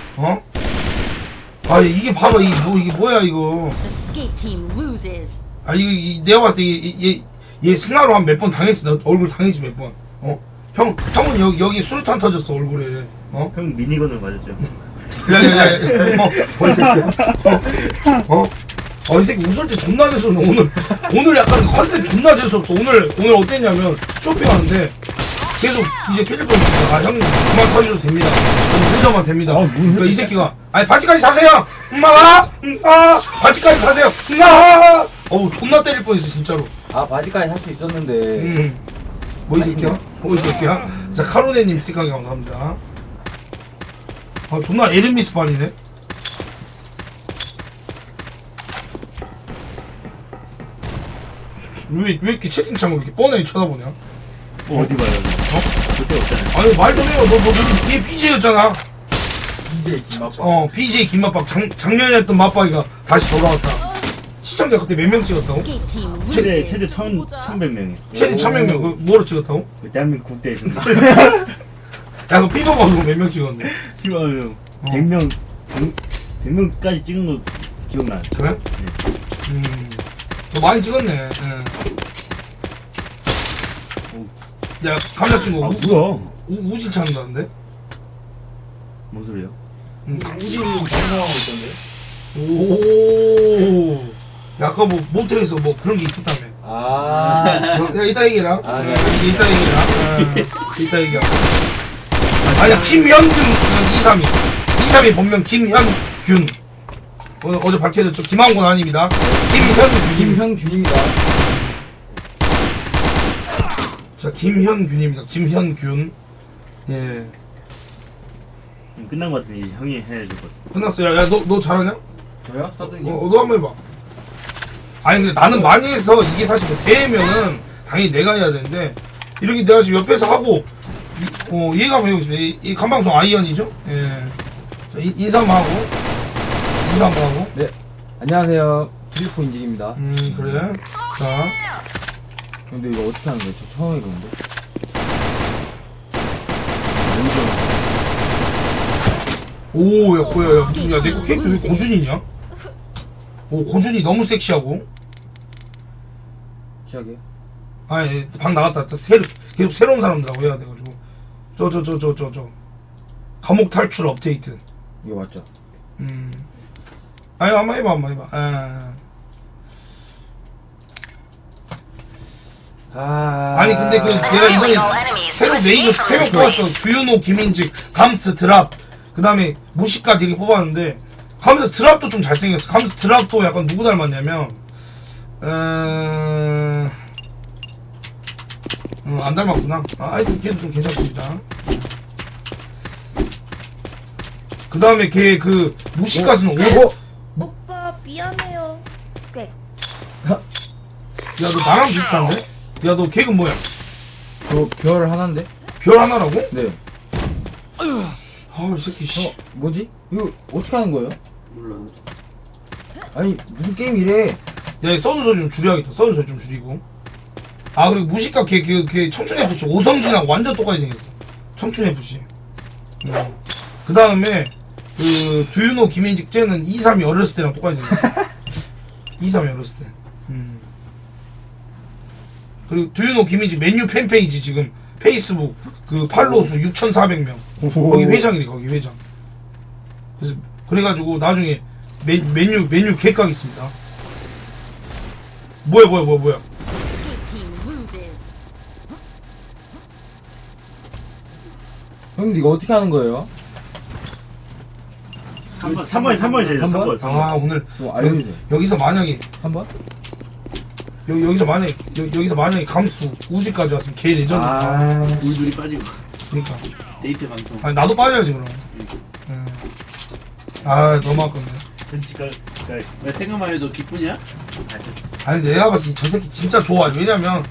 이게 봐봐 이게 뭐야 이거. Escape team loses. 이거 내가 봤을 때 얘 스나로 한 몇 번 당했어. 나 얼굴 당했지 몇 번. 형은 여기 수류탄 터졌어 얼굴에. 형 미니건을 맞았죠. 야야야 이 새끼 웃을 때 존나 재수없네. 오늘 약간 컨셉 존나 재수없어. 오늘 어땠냐면 쇼핑하는데 계속 이제 필리핀 형님 그만 사주셔도 됩니다. 혼자만 됩니다. 그러니까 이 새끼가 아니 바지까지 사세요. 엄마가 바지까지 사세요. 어우 존나 때릴 뻔했어 진짜로. 아 바지까지 살 수 있었는데. 뭐 이 새끼야? 뭐 이 새끼야? 자 카로네님 스티커 감사합니다. 아 존나 에르미스 반이네. 왜 이렇게 채팅창을 이렇게 뻔하게 쳐다보냐? 어디 봐요? 그때 없잖아요. 아니 말 좀 해요. 너 뒤에 BJ였잖아. BJ 김밥밥. BJ 김맛박 작년에 했던 맛박이가 다시 돌아왔다. 시청자 그때 몇 명 찍었다고? Escape team 최대 loses. 1,100명이요. 최대 1000명 그 뭐로 찍었다고? 대한민국 국대에서. 야 그 피버 방송 몇 명 찍었네? 피바요. 100명, 100명까지 찍은 거 기억나요? 그래? 너 많이 찍었네. 야 감자친구 뭐야? 우지 찾는다는데? 뭔 소리야? 우진이 방송하고 있던데. 오. 야 아까 뭐 모텔에서 뭐 그런 게 있었다며. 야 이따 얘기해라. 네. 이따 얘기해라. 이따 얘기하고. 아니 김현균 232 본명 김현균. 어제 밝혀졌죠. 김한곤 아닙니다. 김현균. 김현균입니다. 자 김현균입니다. 김현균. 예. 끝난 것 같은데 이제 형이 해야 될 것 같아. 끝났어. 야 너 잘하냐? 저요? 서든이. 너 한번 해봐. 아니 근데 나는 많이 해서 이게 사실 뭐 대회면은 당연히 내가 해야 되는데 이렇게 내가 지금 옆에서 하고 얘가 한번 해보겠습니다. 이 간방송 아이언이죠? 예. 자, 인사 한번 하고 네. 안녕하세요. 필리포 인직입니다. 그래. 자 근데 이거 어떻게 하는 거예요? 저 처음 해보는데. 오, 야, 뭐야, 야, 내 거 캐릭터 왜 고준이냐? 오, 고준이 너무 섹시하고. 시작해요? 아니, 방 나갔다. 계속 새로운 사람들하고 해야 돼가지고. 저. 감옥 탈출 업데이트. 이거 맞죠? 아니, 한번 해봐. 아니, 근데 내가 이번에 새로 메이저 패널 뽑았어. 두유노, 김인직, 감스, 드랍. 그 다음에 무시까 되게 뽑았는데, 감스 드랍도 좀 잘생겼어. 감스 드랍도 약간 누구 닮았냐면, 안 닮았구나. 걔도 좀 괜찮습니다. 그 다음에 걔 무시까스는 오빠 미안해요. 꽤. 야, 너 나랑 비슷한데? 야, 너 걔는 뭐야? 저 별 하나인데? 별 하나라고? 네. 이 새끼, 씨. 뭐지? 이거 어떻게 하는 거예요? 몰라요. 아니 무슨 게임 이래? 야, 써는 소리 좀 줄여야겠다. 써는 소리 좀 줄이고. 그리고 무식각 걔 청춘FC 오성진하고 완전 똑같이 생겼어. 청춘FC. 그 다음에, 두유노 김인직 쟤는 232 어렸을 때랑 똑같이 생겼어. 232 어렸을 때. 그리고 두유노 김인직 메뉴 팬페이지 지금 페이스북 팔로우수 6,400명. 거기 회장이래, 거기 회장. 그래가지고 나중에 메뉴 계획각 있습니다. 뭐야. Escape team loses. 형님 이거 어떻게 하는 거예요? 3번이 제일 3번. 오늘 뭐 알려주세요. 여기서 만약에 3번? 여기서 만약에 감수 우지까지 왔으면 개 레전드다. 물줄이 빠지고 그러니까. 데이트 방송. 아니 나도 빠져야지 그럼. 너무 아깝네. 왜 생각만 해도 기쁘냐? 아니 내가 봤을 때 저 새끼 진짜 좋아. 왜냐면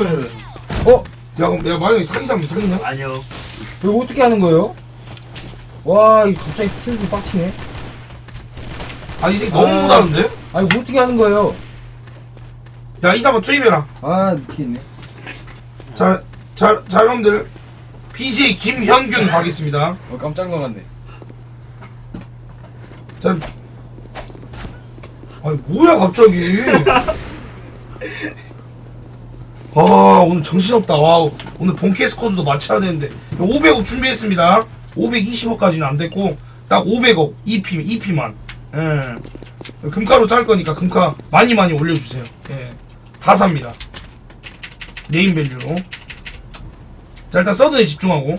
야 그럼 내가 만약에 사귀자면 사귀냐? 아니요. 이거 어떻게 하는 거예요? 와 이거 갑자기 슬슬 빡치네. 이 새끼 너무 못하는데? 아니 뭐 어떻게 하는 거예요? 야 이사만 투입해라. 미치겠네. 자 여러분들 BJ 김현균 가겠습니다. 깜짝 놀랐네. 자, 뭐야 갑자기? 오늘 정신없다. 오늘 본캐스 코드도 맞춰야 되는데 500억 준비했습니다. 520억까지는 안 됐고 딱 500억 EP만. 금가로 짤 거니까 금가 많이 올려주세요. 다 삽니다. 네임밸류로. 자, 일단 서든에 집중하고.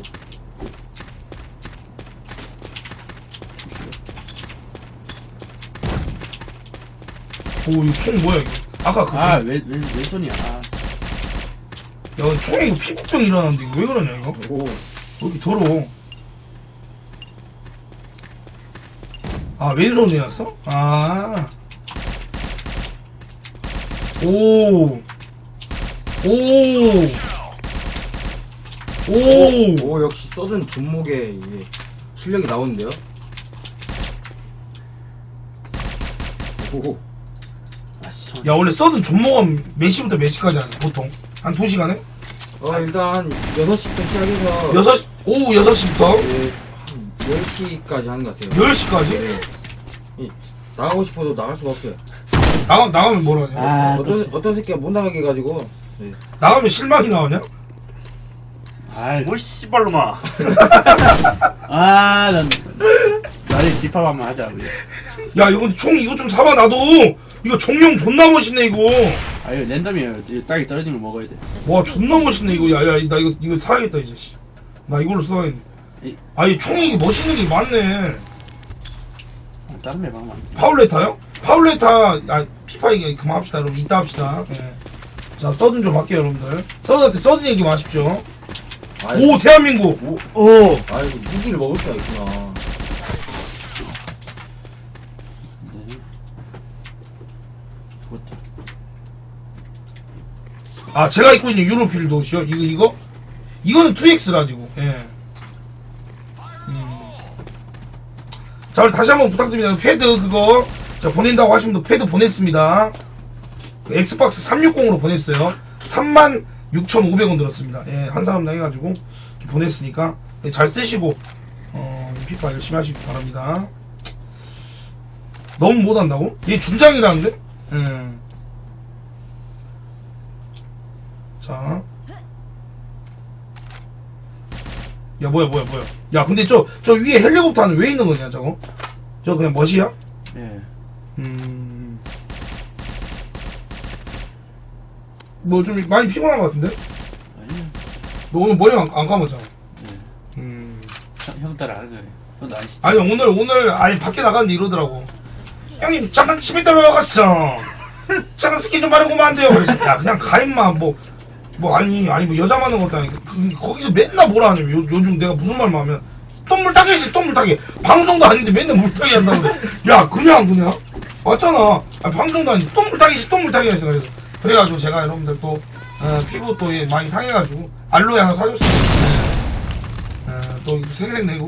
오, 이거 총 뭐야, 이거. 아까 그. 아, 왼손이야. 아, 야, 총에 이거 피부병 일어났는데, 이거 왜 그러냐, 이거? 오. 여기 더러워. 아, 왼손이었어? 아. 오. 오. 오. 오, 역시 써든 존목에 이게 실력이 나오는데요? 오. 아씨. 야, 원래 써든 존모가 몇 시부터 몇 시까지 하냐, 보통? 한 2시간에? 일단 6시부터 시작해서 6시, 오후 6시부터 예, 한 10시까지 하는 것 같아요. 10시까지? 네. 나가고 싶어도 나갈 수가 없어요. 나가면 뭐라 하냐? 아, 어떤 새끼가 못 나가게 해가지고. 네. 나가면 실망이 나오냐? 아이, 뭘 씨발로마. 아, 나중에 집합 한번 하자, 우리. 야, 이거 총 이거 좀 사봐, 나도! 이거 종용 존나 멋있네, 이거! 아, 이거 랜덤이에요. 이거 딱이 떨어지면 먹어야 돼. 와, 존나 멋있네, 이거. 야, 나 이거 사야겠다, 이제, 씨. 나 이걸로 써야겠네. 이 총이 이게 멋있는 게 많네. 다른 맵 하면 안 돼. 파울레타요? 파울레타, 피파 얘기 그만합시다, 여러분. 이따 합시다. 예. 자, 서든 좀 할게요, 여러분들. 서든한테 서든 얘기 마십시오. 오, 대한민국! 오! 아이고, 무기를 먹을 수가 있구나. 네. 죽었다. 아, 제가 입고 있는 유로필드 옷이요? 이거? 이거는 2X라지고, 예. 자, 우리 다시 한번 부탁드립니다. 패드 그거, 자, 보낸다고 하시면 패드 보냈습니다. 엑스박스 360으로 보냈어요. 36,500원 들었습니다. 예, 한 사람당 해가지고, 이렇게 보냈으니까, 예, 잘 쓰시고, 피파 열심히 하시기 바랍니다. 너무 못한다고? 얘 준장이라는데? 예. 자. 야, 뭐야. 야, 근데 저 위에 헬리콥터는 왜 있는 거냐, 저거? 저 그냥 멋이야? 예. 뭐 좀 많이 피곤한 것 같은데? 아니야. 너 오늘 머리 안 감았잖아. 예. 형 따라 하는 거예요. 형도 안 씻지. 아니, 오늘, 아니, 밖에 나갔는데 이러더라고. 형님, 잠깐 집에 들어갔어. 잠깐 스키 좀 바르고 오면 안 돼요. 그래서, 야, 그냥 가, 임마. 아니, 뭐, 여자 많은 것도 아니고. 거기서 맨날 뭐라 하냐면, 요즘 내가 무슨 말만 하면, 똥물타기. 방송도 아닌데 맨날 물타기 한다고 그래. 야, 그냥. 맞잖아. 아니, 방송도 아닌데, 똥물타기 했어. 그래가지고 제가 여러분들 또, 피부 또 많이 상해가지고, 알로에 하나 사줬어요. 또 생색 내고.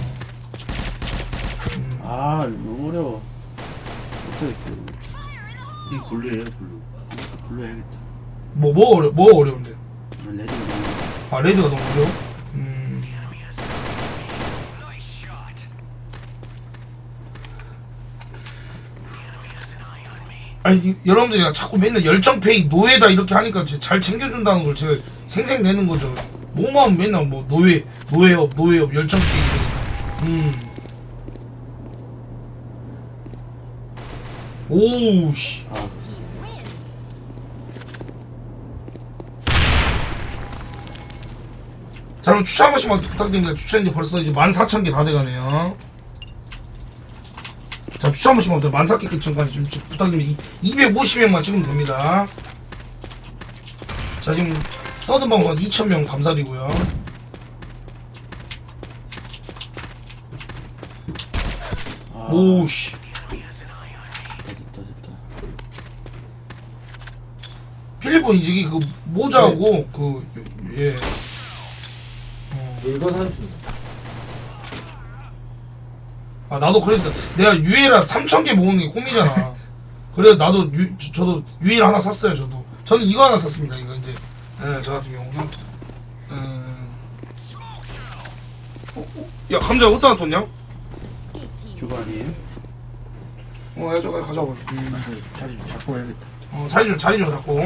아, 너무 어려워. 어떻게 이 블루예요, 블루. 불러 해야겠다. 뭐 어려운데? 레드가 너무 아, 레드가 너무 어려워? 아니, 여러분들이 자꾸 맨날 열정페이 노예다 이렇게 하니까 잘 챙겨준다는 걸 제가 생색 내는 거죠. 뭐만 맨날 뭐 노예업, 열정페이 이러니까. 오우, 씨. 자, 그럼 추천 한 번씩만 부탁드립니다. 추천 이제 벌써 이제 14,000개 다 돼가네요. 자, 추천 한 번씩만 14,000개 전까지 좀 부탁드립니다. 250명만 찍으면 됩니다. 자, 지금 서든방송 2,000명 감사드리고요. 오우, 씨. 됐다. 필리핀 이제 그 모자하고 예. 이건 할 수 있어. 아, 나도 그래서 내가 유에라 3,000개 모으는 게 꿈이잖아. 그래서 나도 저도 유에라 하나 샀어요. 저는 이거 하나 샀습니다. 이거 이제 저 같은 경우는 야, 감자 어디다 뒀냐? 주거 아니에요? 야, 저거 가져와 봐. 자리 좀 잡고 해야겠다. 자리 좀 잡고.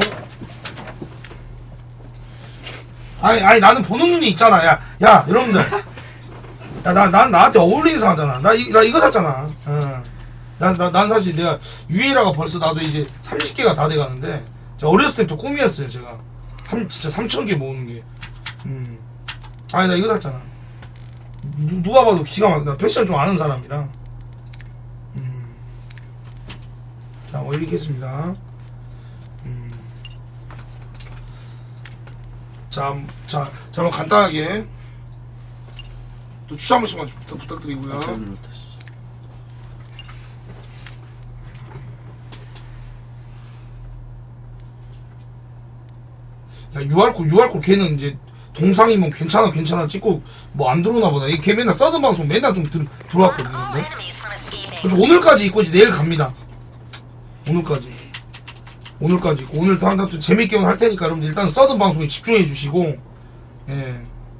아니, 나는 보는 눈이 있잖아. 야, 여러분들. 야, 나한테 어울리는 사람잖아. 나 이거 샀잖아. 난 사실 내가, 유에라가 벌써 나도 이제 30개가 다 돼가는데, 제가 어렸을 때부터 꿈이었어요, 제가. 진짜 3,000개 모으는 게. 아니 나 이거 샀잖아. 누가 봐도 기가 막혀. 나 패션 좀 아는 사람이라. 자, 올리겠습니다. 자, 그럼 간단하게 또 추천 한 번씩만 좀 부탁드리고요. 잘 눌렀다. 씨. 야, UR콜 걔는 이제 동상이면 괜찮아 찍고 뭐 안 들어오나 보다. 걔 맨날 써든 방송 맨날 좀 들어왔거든요. 근데. Enemies from escaping. 그래서 오늘까지 있고 이제 내일 갑니다. 오늘까지 있고 오늘 또 한번 또 재밌게 할 테니까 여러분들 일단 써든 방송에 집중해 주시고 예.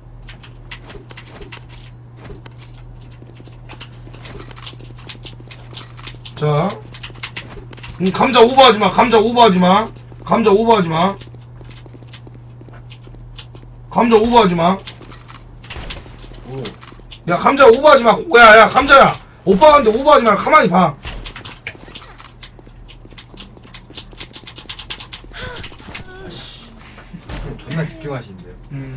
자, 감자 오버하지 마. 감자 오버하지 마. 야, 감자 오버하지 마. 야, 감자야. 오빠한테 오버하지 마. 가만히 봐. 존나 집중하시는데요.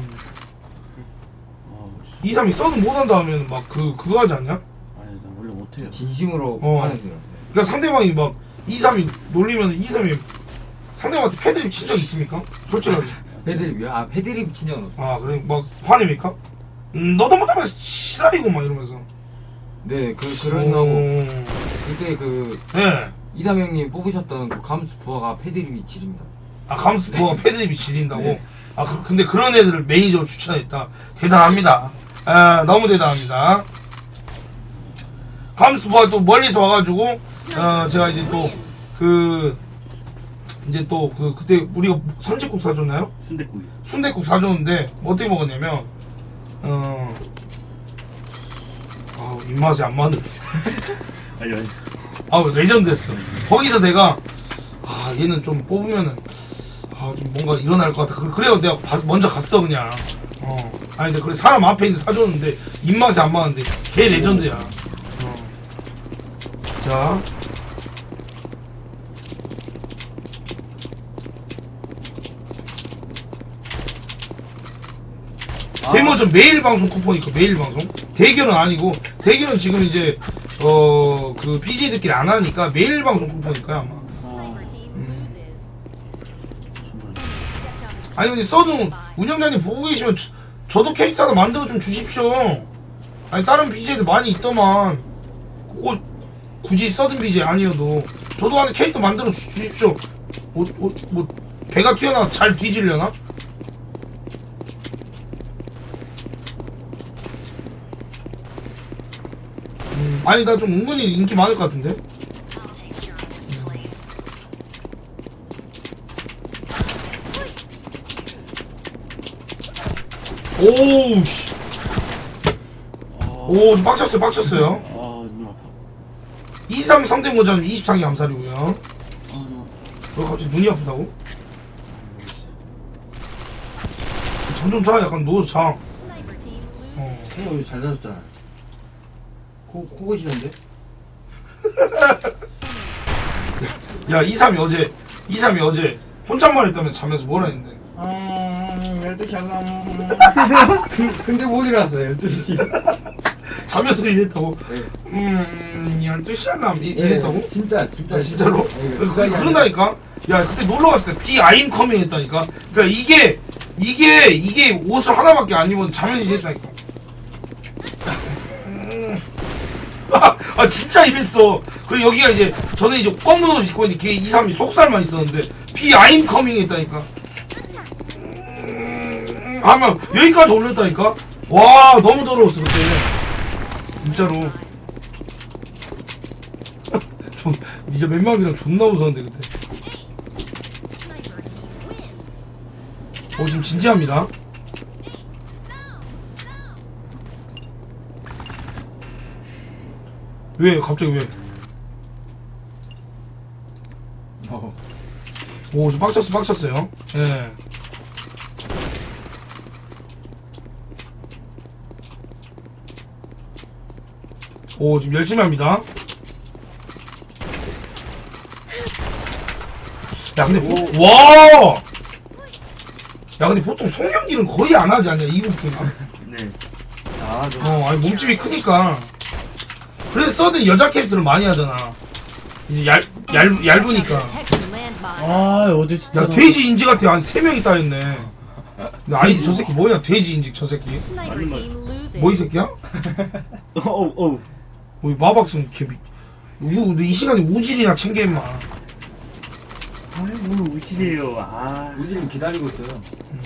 2, 3이 써도 못한다 하면 막 그거 하지 않냐? 아니 나 원래 못해요. 진심으로 하는 거예요. 그러니까 상대방이 막 2, 3이 놀리면 2, 3이 상대방한테 패드립 친 적 있습니까? 솔직하게. 패드립이요? 아, 패드립 친 적은 없어요. 아, 그래? 막 화냅니까? 너도 못하면 시라리고 막 이러면서. 네, 그러고 그때 네. 이담 형님 뽑으셨던 그 감스 부하가 패드립이 질입니다. 아, 감스 부어가 패드립이 지린다고? 네. 아, 근데 그런 애들을 매니저로 추천했다. 대단합니다. 아, 너무 대단합니다. 감스 부가 또 멀리서 와가지고, 제가 이제 또, 그때 우리가 선짓국 사줬나요? 순댓국이. 순댓국 사줬는데, 어떻게 먹었냐면, 입맛에 안 맞는. 아니. 레전드 했어. 거기서 내가, 얘는 좀 뽑으면은, 좀 뭔가 일어날 것 같아. 그래요, 내가 먼저 갔어, 그냥. 아니, 근데 그래, 사람 앞에 있는데 사줬는데, 입맛에 안 맞는데, 걔 레전드야. 자. 데모전 매일 방송 쿠폰 있고, 매일 방송. 대결은 아니고, 대결은 지금 이제, 그 BJ들끼리 안 하니까 매일 방송 쿠폰일 거야, 아마. Sniper team loses. 아니, 근데 써도 운영자님 보고 계시면 저도 캐릭터 하나 만들어 좀 주십시오. 아니, 다른 BJ들 많이 있더만. 그거 굳이 써든 BJ 아니어도 저도 하나 캐릭터 만들어 주십시오. 뭐 배가 튀어나와 잘 뒤질려나? 아니, 나 좀 은근히 인기 많을 것 같은데? I'll take care of this place. 오우, 씨. 오, 좀 빡쳤어요. 눈 아파. 23 상대모자는 24개 암살이고요. 눈 아파. 왜 갑자기 눈이 아프다고? 잠 좀 자. 약간 누워서 자. Sniper team loses. 이거 잘 자셨잖아. 코 고시는데? 야, 23이 어제 혼잣말 했다면서 자면서 뭐라 했는데. 12시 알람. 근데 못 일어났어요, 12시. 자면서 이랬다고. 네. 12시 알람 이랬다고? 진짜. 아, 진짜로? 네, 그런다니까? 야, 그때 놀러 갔을 때 비 아임 커밍 했다니까? 그니까 이게 옷을 하나밖에 안 입었는데 자면서 이랬다니까. 진짜 이랬어. 그리고 여기가 이제, 저는 이제 검은 옷 입고 있는데, 걔 2, 3이 속살만 있었는데, 비 아임 커밍 했다니까. 하면, 여기까지 올렸다니까? 와, 너무 더러웠어, 그때. 진짜로. 이제 맨맘이랑 존나 웃었는데, 그때. Sniper team wins. 지금 진지합니다. 왜, 갑자기 왜? 오, 좀 빡쳤어요. 예. 오, 지금 열심히 합니다. 야, 근데, 와! 야 근데 보통 송영길은 거의 안 하지 않냐 이국 중. 네. 아, 좀. 아니 몸집이 크니까. 그래서 서든 여자 캐릭터를 많이 하잖아. 이제 얇으니까. Protection landmine. 아, 어제 진짜. 야 돼지 인지 같아. 한 3명이 따였네. 아이디 저 새끼 뭐냐 돼지 인지 저 새끼. Sniper team loses. 뭐 이 새끼야? 어우. 뭐 마박슨 개비. 이 시간에 우질이나 챙겨 임마. 아이고, 우실이에요. 아. 우지님 기다리고 있어요.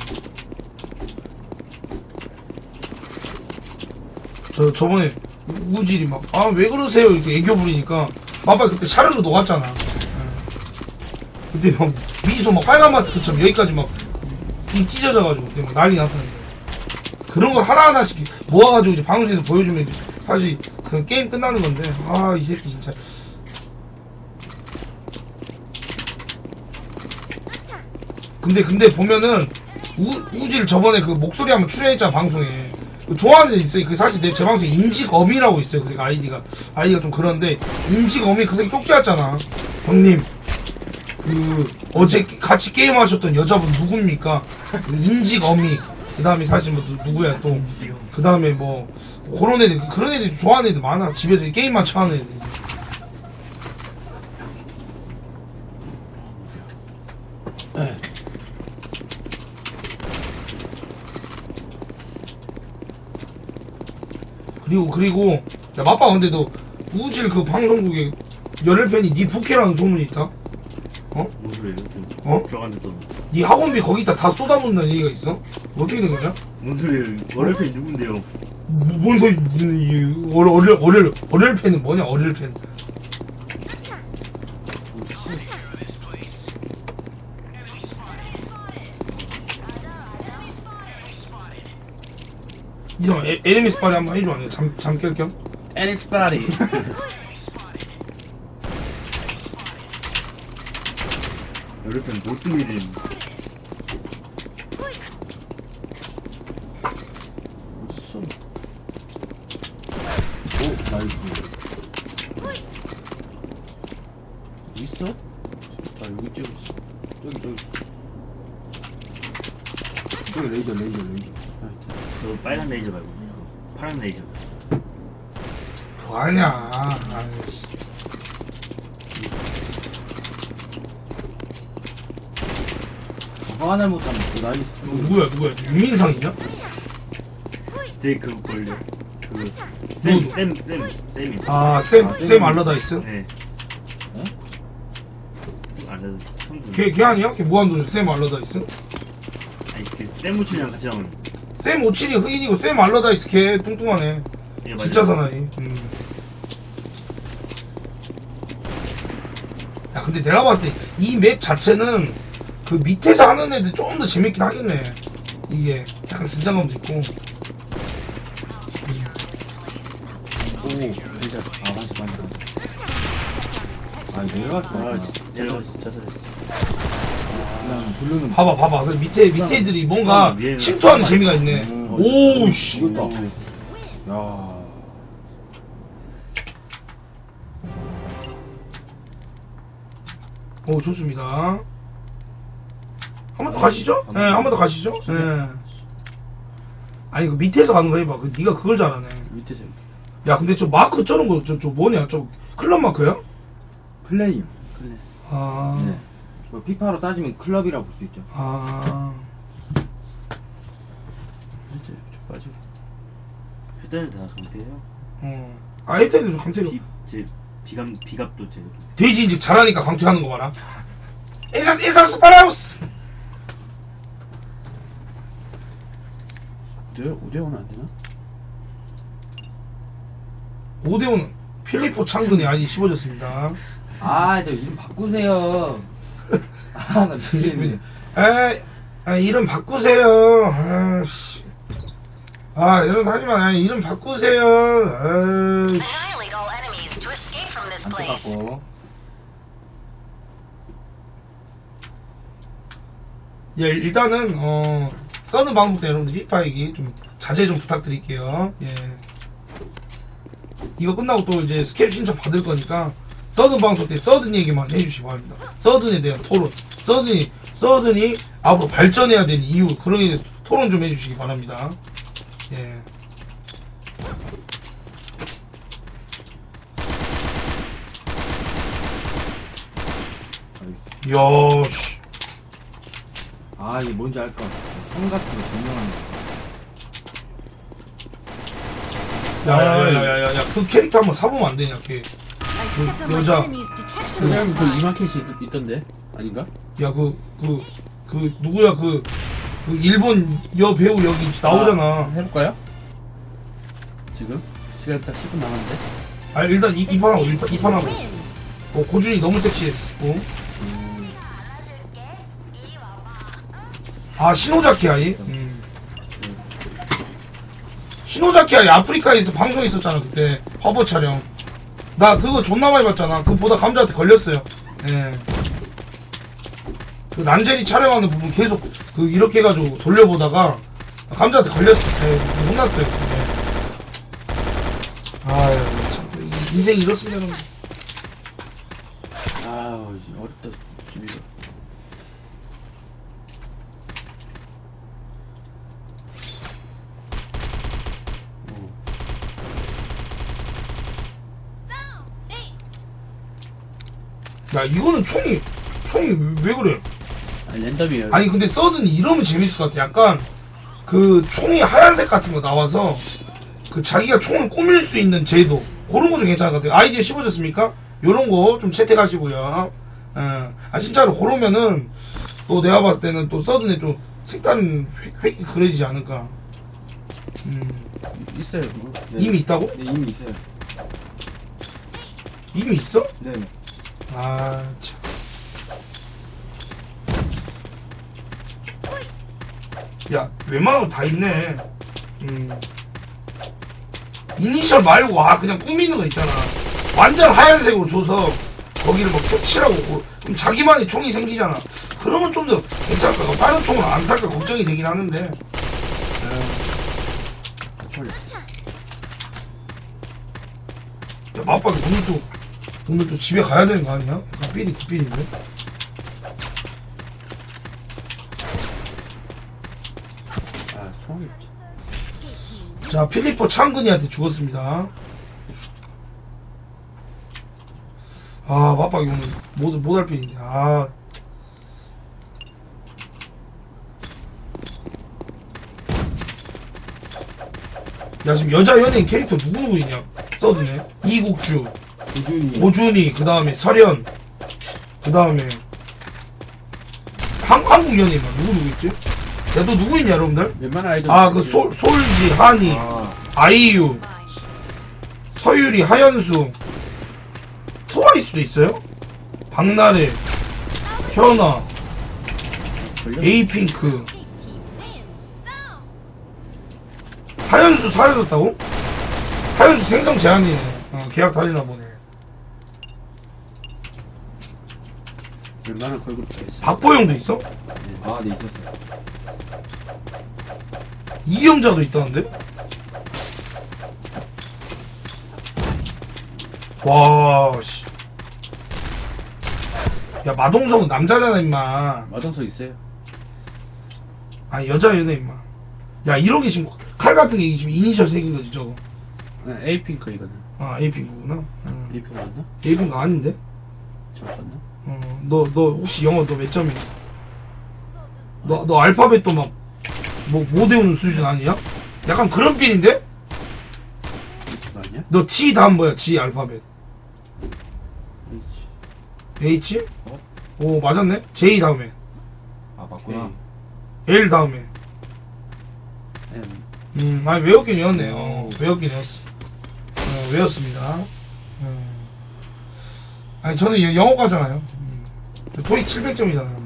저번에 우질이 막 아 왜 그러세요 이렇게 애교 부리니까 마박 그때 샤르로 녹았잖아. 그때 막 미소 막 빨간 마스크처럼 여기까지 막 입 찢어져가지고 그때 막 난리 났었는데 그런 거 하나하나씩 모아가지고 이제 방송에서 보여주면 사실 그 게임 끝나는 건데 아 이 새끼 진짜. 근데 보면은 우질 저번에 그 목소리 한번 출연했잖아 방송에. 좋아하는 애 있어요. 그 사실 제 방송에 인직어미라고 있어요. 그 새끼 아이디가 좀 그런데 인직어미 그 새끼 쪽지왔잖아. 형님 그 어제 같이 게임하셨던 여자분 누굽니까? 그 인직어미. 그 다음에 사실 뭐 누구야 또. 그 다음에 뭐 그런 애들 그런 애들 좋아하는 애들 많아. 집에서 게임만 쳐하는 애들. 그리고 야 맞봐 근데 너 우질 그 방송국에 열혈팬이 니 부캐라는 소문이 있다? 뭔 소리예요? 어? 들어갔는데 또. 니 학원비 거기다 다 쏟아붓는 얘기가 있어? 어떻게 된 거냐? 뭔 소리예요? 월요일팬 누군데요? 뭔 소리 무슨 어렬팬은 뭐냐 어렬팬. 이상 에르미스 파리 한번 해줘 아니야 잠 깰 겸? 에릭스 바디. 월요일팬 못든 일임. 어딨어? 오, 나이스. 있어? 아, 여기 찍었어. 저기. 저기 레이저. 저 빨간 레이저 말고 파란 레이저. 뭐하냐 아이씨. 하나 못하면 또 나이스. 누구야 윤민상이냐? 제 그거 걸려. 쌤이. 샘 알러다이스? 네. 쌤 알려줘. 걔 아니야? 걔 무한도전 샘 알러다이스? 아니 그쌤 무출이랑 같이 나오는. 샘 오칠이 흑인이고 샘 알러다이스 걔 뚱뚱하네. 예, 진짜 맞아요. 사나이. 야 근데 내가 봤을 때 이 맵 자체는 그 밑에서 하는 애들 조금 더 재밌긴 하겠네. 이게 약간 긴장감도 있고. 오, 레이저. 아, 맞아. 아, 내려갔어. 아, 진짜 잘했어. 그냥 블루는 봐봐. 그 밑에 애들이 뭔가 침투하는 재미가 있네. 오우 씨. 이겼다. 야. 오 좋습니다. 한 번 더 가시죠? 네, 한 번 더 가시죠? 네. 아니 그 밑에서 가는 거 해봐. 네가 그걸 잘하네. 밑에서 이렇게. 야 근데 저 마크 저런 거 저 뭐냐? 저 클럽 마크야? 플레이요. 그래. 아. 네. 뭐 피파로 따지면 클럽이라고 볼 수 있죠. 아. 이제 빠지고. 했더니 다 강태예요. 아 해태는 좀 강태로. 비갑도 제. 돼지 인직 잘하니까 강퇴하는 거 봐라. 에사스 파라우스. 5대5는 안 되나? 5대5는 필리포 창근이 아니 씹어졌습니다. 아, 저 이름 바꾸세요. 아, 나 미치겠네. 이름 바꾸세요. 아씨. 이런 거 하지마. 이름 바꾸세요. Annihilate all enemies to escape from this 안 place. 똑같고. 예, 일단은 써는 방송 때 여러분들 피파 얘기 좀 자제 좀 부탁드릴게요. 예. 이거 끝나고 또 이제 스케줄 신청 받을 거니까 서든 방송 때 서든 얘기만 해주시기 바랍니다. 서든에 대한 토론. 서든이 앞으로 발전해야 되는 이유, 그런 게 대해서 토론 좀 해주시기 바랍니다. 예. 이야, 씨. 아, 이게 뭔지 알 것 같아. 성 같은 거 분명한 거. 야야야야야야, 그 캐릭터 한번 사보면 안 되냐, 걔. I stepped on my 여자. enemy's detection 그냥 그 line. 이마켓이 있던데 아닌가? 야, 누구야, 그 일본 여배우 여기 나오잖아. 해볼까요? 지금? 시간 딱 10분 남았는데. 아, 일단 이판하고, 이판하고. Wins. 고준이 너무 섹시했고. 아, 시노자키 아이? 시노자키 아이 아프리카에서 방송에 있었잖아, 그때. 화보 촬영. 나 그거 존나 많이 봤잖아. 그거 보다 감자한테 걸렸어요. 예. 그 란제리 촬영하는 부분 계속 이렇게 해가지고 돌려보다가 감자한테 걸렸어. 예, 혼났어요. 예. 아유, 참, 인생이 이렇습니다, 여러분. 아우, 어렵다. 이거. 야, 이거는 총이 왜 그래? 아니, 랜덤이에요. 아니, 근데 서든이 이러면 재밌을 것 같아. 약간, 그, 총이 하얀색 같은 거 나와서, 그, 자기가 총을 꾸밀 수 있는 제도. 그런 거 좀 괜찮을 것 같아요. 아이디어 씹어졌습니까? 요런 거 좀 채택하시고요. 아, 진짜로, 그러면은, 또 내가 봤을 때는 또 서든에 좀 색다른 획이 그려지지 않을까. 있어요, 그거. 네. 이미 있다고? 네, 이미 있어요. 이미 있어? 네. 아, 참. 야, 웬만하면 다 있네. 이니셜 말고, 그냥 꾸미는 거 있잖아. 완전 하얀색으로 줘서, 거기를 막 색칠하고, 그럼 자기만의 총이 생기잖아. 그러면 좀 더 괜찮을까? 다른 총을 안 살까 걱정이 되긴 하는데. 야, 마빠가 오늘 또 집에 가야 되는 거 아니야? 약간 삘이 그 삘인데? 아, 총이 없지. 자, 필리포 창근이한테 죽었습니다. 아, 마빠가 오늘 못할 삘인데. 아. 야, 지금 여자 연예인 캐릭터 누구 있냐? 서든에. 이국주, 고준이, 그 다음에 설현, 그 다음에 한국 연예인만 누구 있지? 야, 또 누구 있냐, 여러분들? 웬만한 아이돌. 아, 그 솔지, 한이, 아이유, 서유리, 하연수, 트와이스도 있어요? 박나래, 현아, 에이핑크. 하연수 사라졌다고? 하연수 생성 제한이네. 계약 달리나 보네. 웬만한 걸그룹 다 있어. 박보영도 있어? 아, 네, 있었어요. 이영자도 있다는데? 와, 씨. 야, 마동석은 남자잖아, 임마. 마동석 있어요. 아니, 여자 연애, 임마. 야, 이런 게 지금, 칼 같은 게 지금 이니셜 색인 거지, 저거. 네, 에이핑크 이거는. 아, 에이핑크구나. 에이핑크 맞나? 에이핑크 아닌데? 잘못 봤나? 너 혹시 영어 너 몇 점이야? 너 알파벳도 막, 못 외우는 수준 아니야? 약간 그런 삘인데? 그거 아니야? 너 G 다음 뭐야, G 알파벳. H. H? 오, 맞았네? J 다음에. 아, 맞구나. L 다음에. M. 아니, 외웠긴 외웠네요. 외웠긴 외웠어. 외웠습니다. 아니, 저는 영어과잖아요. 토익 700점이잖아요.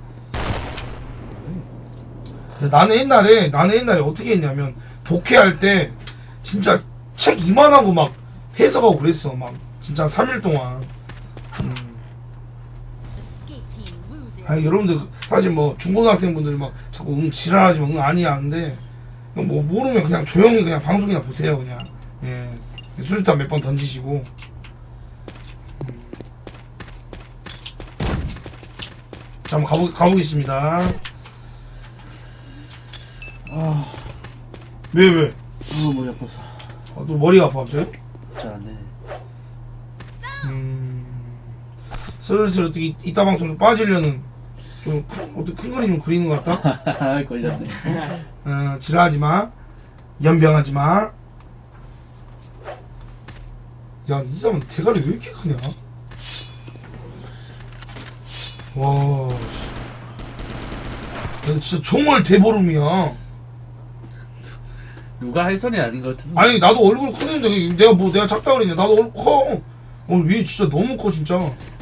나는 옛날에 어떻게 했냐면, 독해할 때, 진짜 책 이만하고 막 해석하고 그랬어. 막, 진짜 3일 동안. Escape team loses. 아니, 여러분들, 사실 뭐, 중고등학생분들이 막, 자꾸 지랄하지 마. 아니야, 안 돼. 뭐, 모르면 그냥 조용히 그냥 방송이나 보세요, 그냥. 예. 수류탄 몇 번 던지시고. 자, 한번 가보겠습니다. 왜? 머리 아파서. 또 머리가 아파, 갑자기? 잘 안 되네. 슬슬 어떻게 이따 방송 좀 빠지려는 어떻게 큰 그림 좀 그리는 것 같다? 걸렸네. 지랄하지 마. 연병하지 마. 야, 이 사람 대가리 왜 이렇게 크냐? 와. 야, 진짜 종월 대보름이야. 누가 할 선이 아닌 것 같은데. 아니, 나도 얼굴 크는데, 내가 작다 그랬냐? 나도 얼굴 커. 위에 진짜 너무 커, 진짜.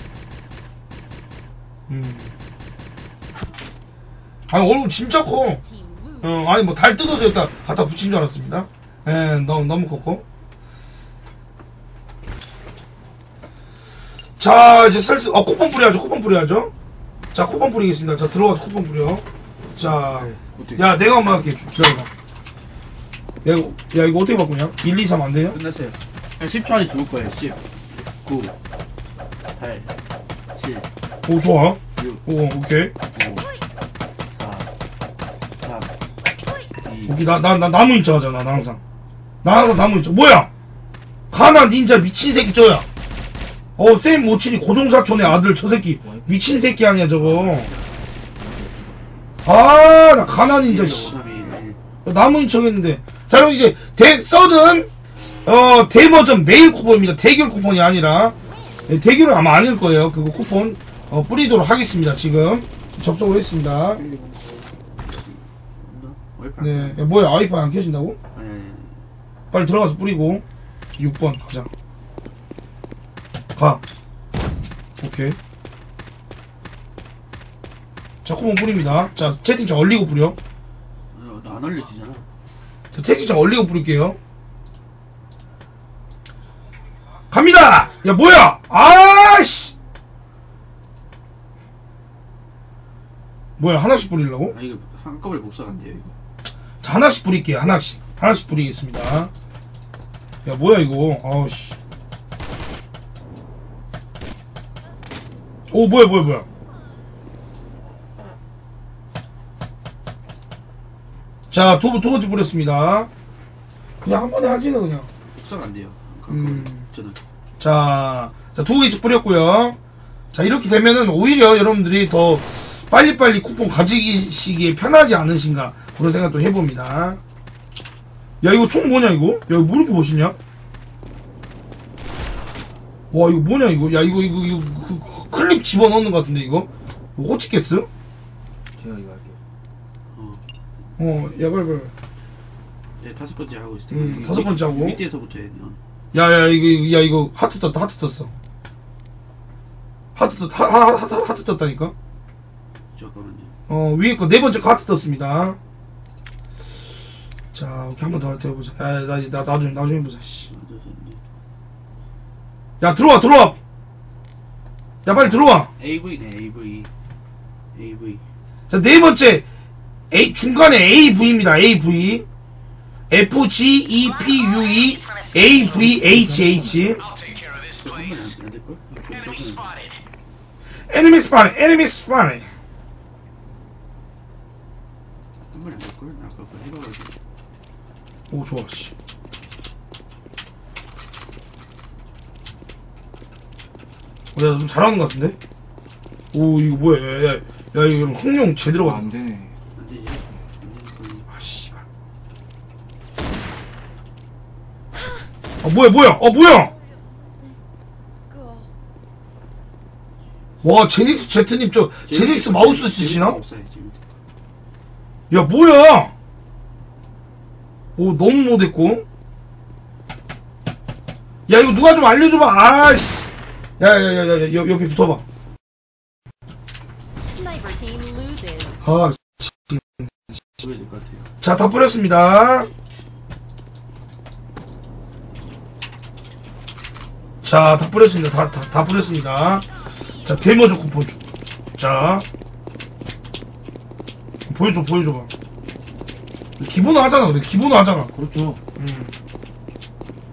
아니, 얼굴 진짜 커. Team loses. 아니, 뭐, 달 뜯어서 여기다 갖다 붙인 줄 알았습니다. 너무 컸고. 자, 이제 슬슬, 쿠폰 뿌려야죠. 자, 쿠폰 뿌리겠습니다. 자, 들어가서 쿠폰 뿌려. 자, 야, 내가 한번 할게. 기다려봐. 야, 이거 어떻게 바꾸냐? 1, 2, 3 안 되냐? 끝났어요. 그냥 10초 안에 죽을 거예요. 10, 9, 8, 7, 오, 좋아. 6, 오, 오케이. 5, 4, 3, 2, 오케이, 나 나무 인자 하잖아, 나 항상. 나무 인자. 뭐야? 가나 닌자 미친 새끼 저야. 쌤 모친이 고종사촌의 아들 저 새끼. 미친 새끼 아니야, 저거. 나 가나 닌자, 씨. 5, 3, 2, 1. 나무 인척했는데. 자, 그럼 이제, 써든, 대버전 메일 쿠폰입니다. 대결 쿠폰이 아니라. 대결은 아마 아닐 거예요. 그거 쿠폰, 뿌리도록 하겠습니다, 지금. 접속을 했습니다. 와이프 네. 야, 뭐야, 아이폰 안 켜진다고? 아니. 빨리 들어가서 뿌리고. 6번, 가자. 가. 오케이. 자, 쿠폰 뿌립니다. 자, 채팅창 얼리고 뿌려. 안 알려지잖아. 자, 채팅창 얼리고 뿌릴게요. 갑니다! 야, 뭐야! 아씨! 뭐야, 하나씩 뿌리려고? 이거 한꺼번에 못 사간대요, 이거. 자, 하나씩 뿌릴게요, 하나씩. 하나씩 뿌리겠습니다. 야, 뭐야, 이거. 아우씨. 오, 뭐야. 자, 두 번째 뿌렸습니다. 그냥 한 번에 하지는 그냥. 못 사간대요. 저는. 자, 두 개씩 뿌렸고요. 자, 이렇게 되면은 오히려 여러분들이 더 빨리빨리 쿠폰 가지시기에 편하지 않으신가 그런 생각도 해봅니다. 야, 이거 총 뭐냐, 이거? 야, 이거 뭐 이렇게 멋있냐? 와, 이거 뭐냐, 이거? 야, 이거 클립 집어넣는 것 같은데, 이거? 호치케스? 제가 이거 할게요. 야, 빨리. 네, 5번째 하고 있을 때. 5번째 하고. 밑에서부터 해야 돼요. 야, 이거 하트 떴다. 하트 떴다니까? 잠깐만요. 위에 거 4번째 거 하트 떴습니다. 자, 이렇게 한 번 더 해보자. 나중에 보자, 씨. 야, 들어와! 야, 빨리 들어와! AV네, AV. 자, 4번째, 중간에 AV입니다, AV. FGEPUE, AVHH. I'll take care of this 한번에 place. 안 될걸? Enemy spotted. Enemy spotted. 한 번에 안 될걸? 나 아까 그거 해봐가지고. 오, 좋아, 씨. 야, 좀 잘하는 것 같은데? 오, 이거 뭐야, 야, 이거 흥룡 제대로 갔네. 안 되네. 안 되지? 안 되니까. 아, 씨발. 뭐야! 그거. 와, 제닉스 제트님, 제닉스 마우스 쓰시나? 마우스 써야지, 밑에. 야, 뭐야! 오, 너무 못했고. 야, 이거 누가 좀 알려줘봐, 아이씨. 야, 옆에 붙어봐. Sniper team loses. 아, 그래야 될 것 같아요. 자, 다 뿌렸습니다. 자, 다 뿌렸습니다. 다 뿌렸습니다. 자, 데모저 쿠폰 줘. 자. 보여줘봐. 기본은 하잖아, 그래. 기본은 하잖아. 그렇죠.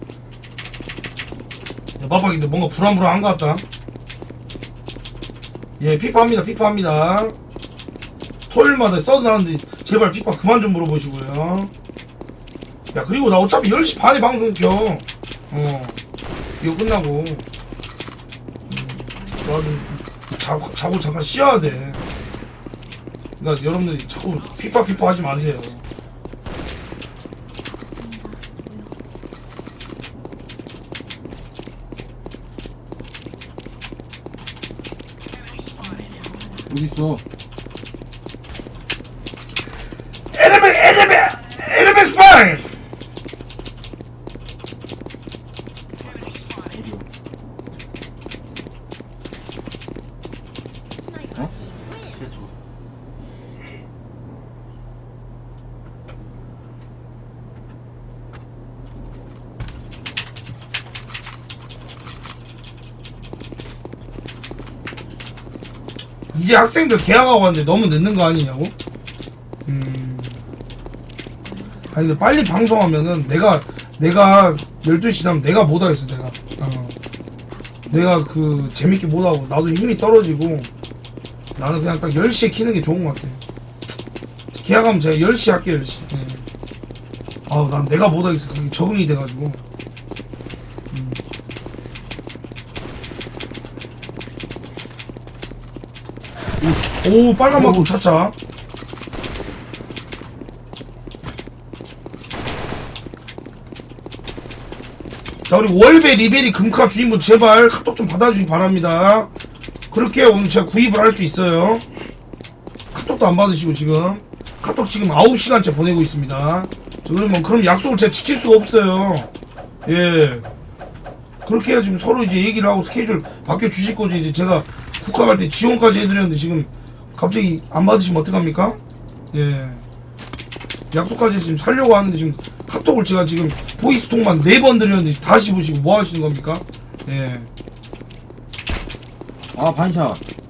야, 봐봐, 근데 뭔가 불안불안한 것 같다. 예, 피파 합니다. 피파 합니다. 토요일마다 써도 나는데 제발 피파 그만 좀 물어보시고요. 야, 그리고 나 어차피 10시 반에 방송 켜. 이거 끝나고. 나도 자고 잠깐 쉬어야 돼. 그러니까 여러분들이 자꾸 피파 하지 마세요. 어딨어? 에르메 스파이! Sniper team wins. 최초. 이제 학생들 개학하고 왔는데 너무 늦는 거 아니냐고? 아니 근데 빨리 방송하면은 내가 12시 되면 내가 못하겠어. 내가 그 재밌게 못하고 나도 힘이 떨어지고 나는 그냥 딱 10시에 키는 게 좋은 것 같아. 개학하면 제가 10시에 할게요. 10시. 아우 난 내가 못하겠어. 그게 적응이 돼가지고. 오, 빨간 맛도 차차. 자, 우리 월배 리베리 금카 주인분 제발 카톡 좀 받아주시기 바랍니다. 그렇게 오늘 제가 구입을 할 수 있어요. 카톡도 안 받으시고 지금 카톡 지금 9시간째 보내고 있습니다. 그러면 그럼 약속을 제가 지킬 수가 없어요. 예. 그렇게 해야 지금 서로 이제 얘기를 하고 스케줄 바뀌어 주실 거지. 이제 제가 국가 갈 때 지원까지 해드렸는데 지금 갑자기 안 받으시면 어떡합니까? 예. 약속까지 지금 살려고 하는데 지금 카톡을 제가 지금 보이스톡만 4번 드렸는데 다시 보시고 뭐 하시는 겁니까? 예. 아, 반샷.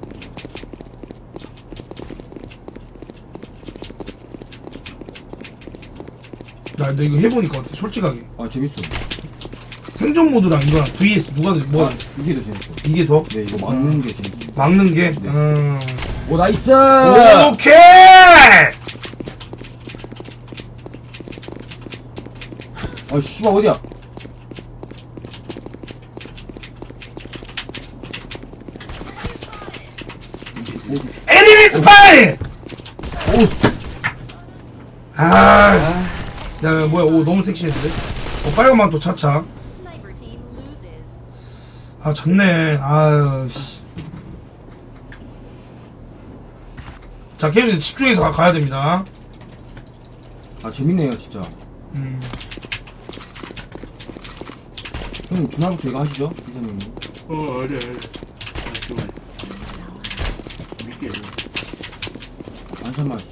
야, 너 이거 해보니까 어때? 솔직하게. 아, 재밌어. 생존 모드랑 이거랑 VS 누가 뭐 아, 이게 더 재밌어. 이게 더 네, 이거 막는 게 재밌어. 막는 게? 네. 오, 나이스! 오케이! 아, 씨발, 어디야? 에니미 스파이! 오, 아, 야, 뭐야, 오, 너무 섹시했는데? 빨간 맛도 차차. Sniper team loses. 아, 졌네. 아유, 씨. 자, 계속 집중해서 가야 됩니다. 아, 재밌네요, 진짜. 형님, 주말부터 이거 하시죠? 이사님님. 아니야. 잠시만. 밀게요. 안산만.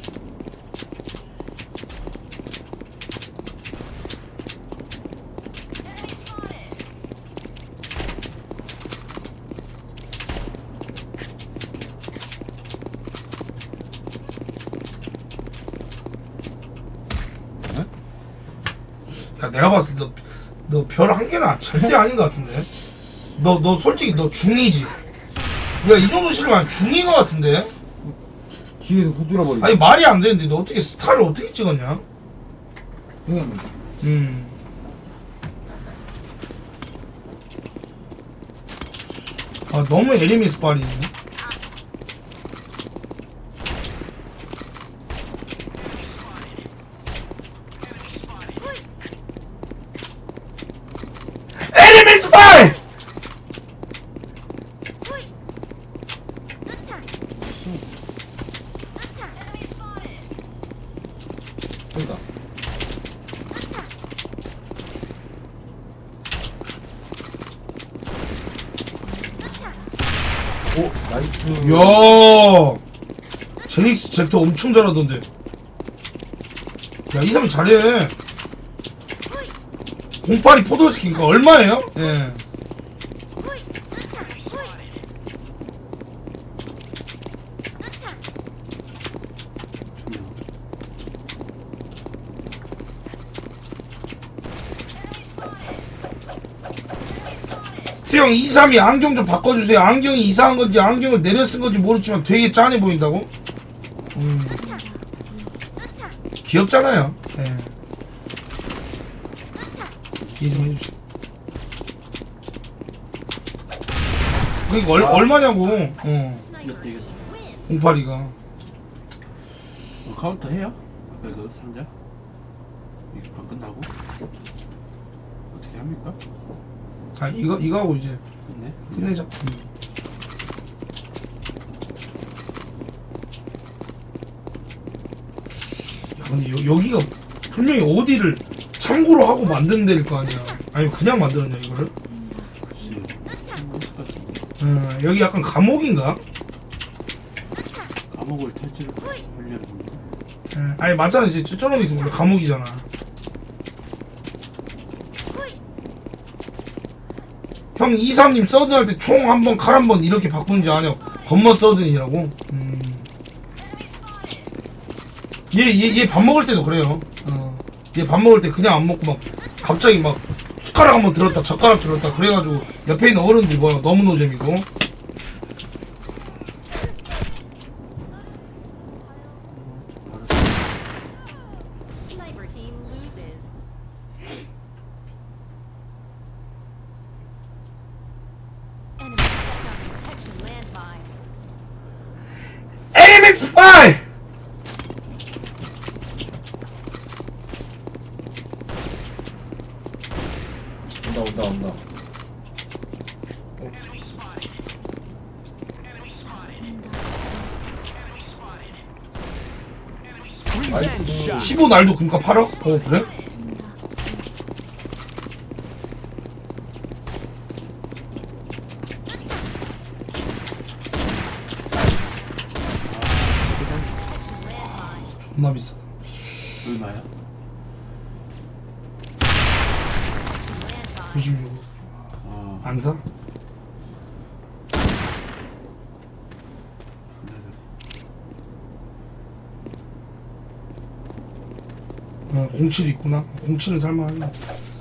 야, 내가 봤을 때 너 별 한 개는 절대 아닌 것 같은데? 너 솔직히 너 중이지? 야, 이 정도 실력은 중인 것 같은데? 뒤에서 후들어버리고. 아니, 말이 안 되는데 너 어떻게 스타를 어떻게 찍었냐? 형님, 아, 너무 에리미스 빨이네. 에리미스 빨! 여기다. 오, 나이스. 이야, 제닉스 젝터 엄청 잘하던데. 야, 이 사람이 잘해. 08이 포도스키니까 얼마예요? 예. 튀어! 형 232 안경 좀 바꿔주세요. 안경이 이상한 건지 안경을 내려 쓴 건지 모르지만 되게 짠해 보인다고? 귀엽잖아요. 네. 이해 좀 해주세요. 그니까 얼마냐고. Sniper 이겼다, team wins. 08이가. 카운터 해요? 아까 그 상자? 이게 방 끝나고? 어떻게 합니까? 아 이거 하고 이제 끝내? 끝내자. 야 근데 여기가 분명히 어디를 참고로 하고 만든 데일 거 아니야. 아니 그냥 만들었냐 이거를? 혹시 여기 약간 감옥인가? 감옥을 탈출하려는 건가? 아니 맞잖아 이제 저런 데 있으면 감옥이잖아. 형 23님 서든 할 때 총 한 번 칼 한 번 이렇게 바꾸는지 아냐? 건머 서든이라고? 얘 밥 먹을 때도 그래요. 얘 밥 먹을 때 그냥 안 먹고 막 갑자기 막 숟가락 한 번 들었다 젓가락 들었다 그래가지고 옆에 있는 어른들 뭐야 너무 노잼이고. Sniper team loses. Enemy stepped on a detection landmine. Enemy spy! 온다. Enemy spotted. Enemy spotted. Enemy spotted. Enemy spotted. 나이스. 15 날도 금값 팔아? 그래? Detection landmine. 존나 비싸. 얼마야? Landmine. 96. 아, 안 사? 네네. 07 있구나. 07은 살만하네.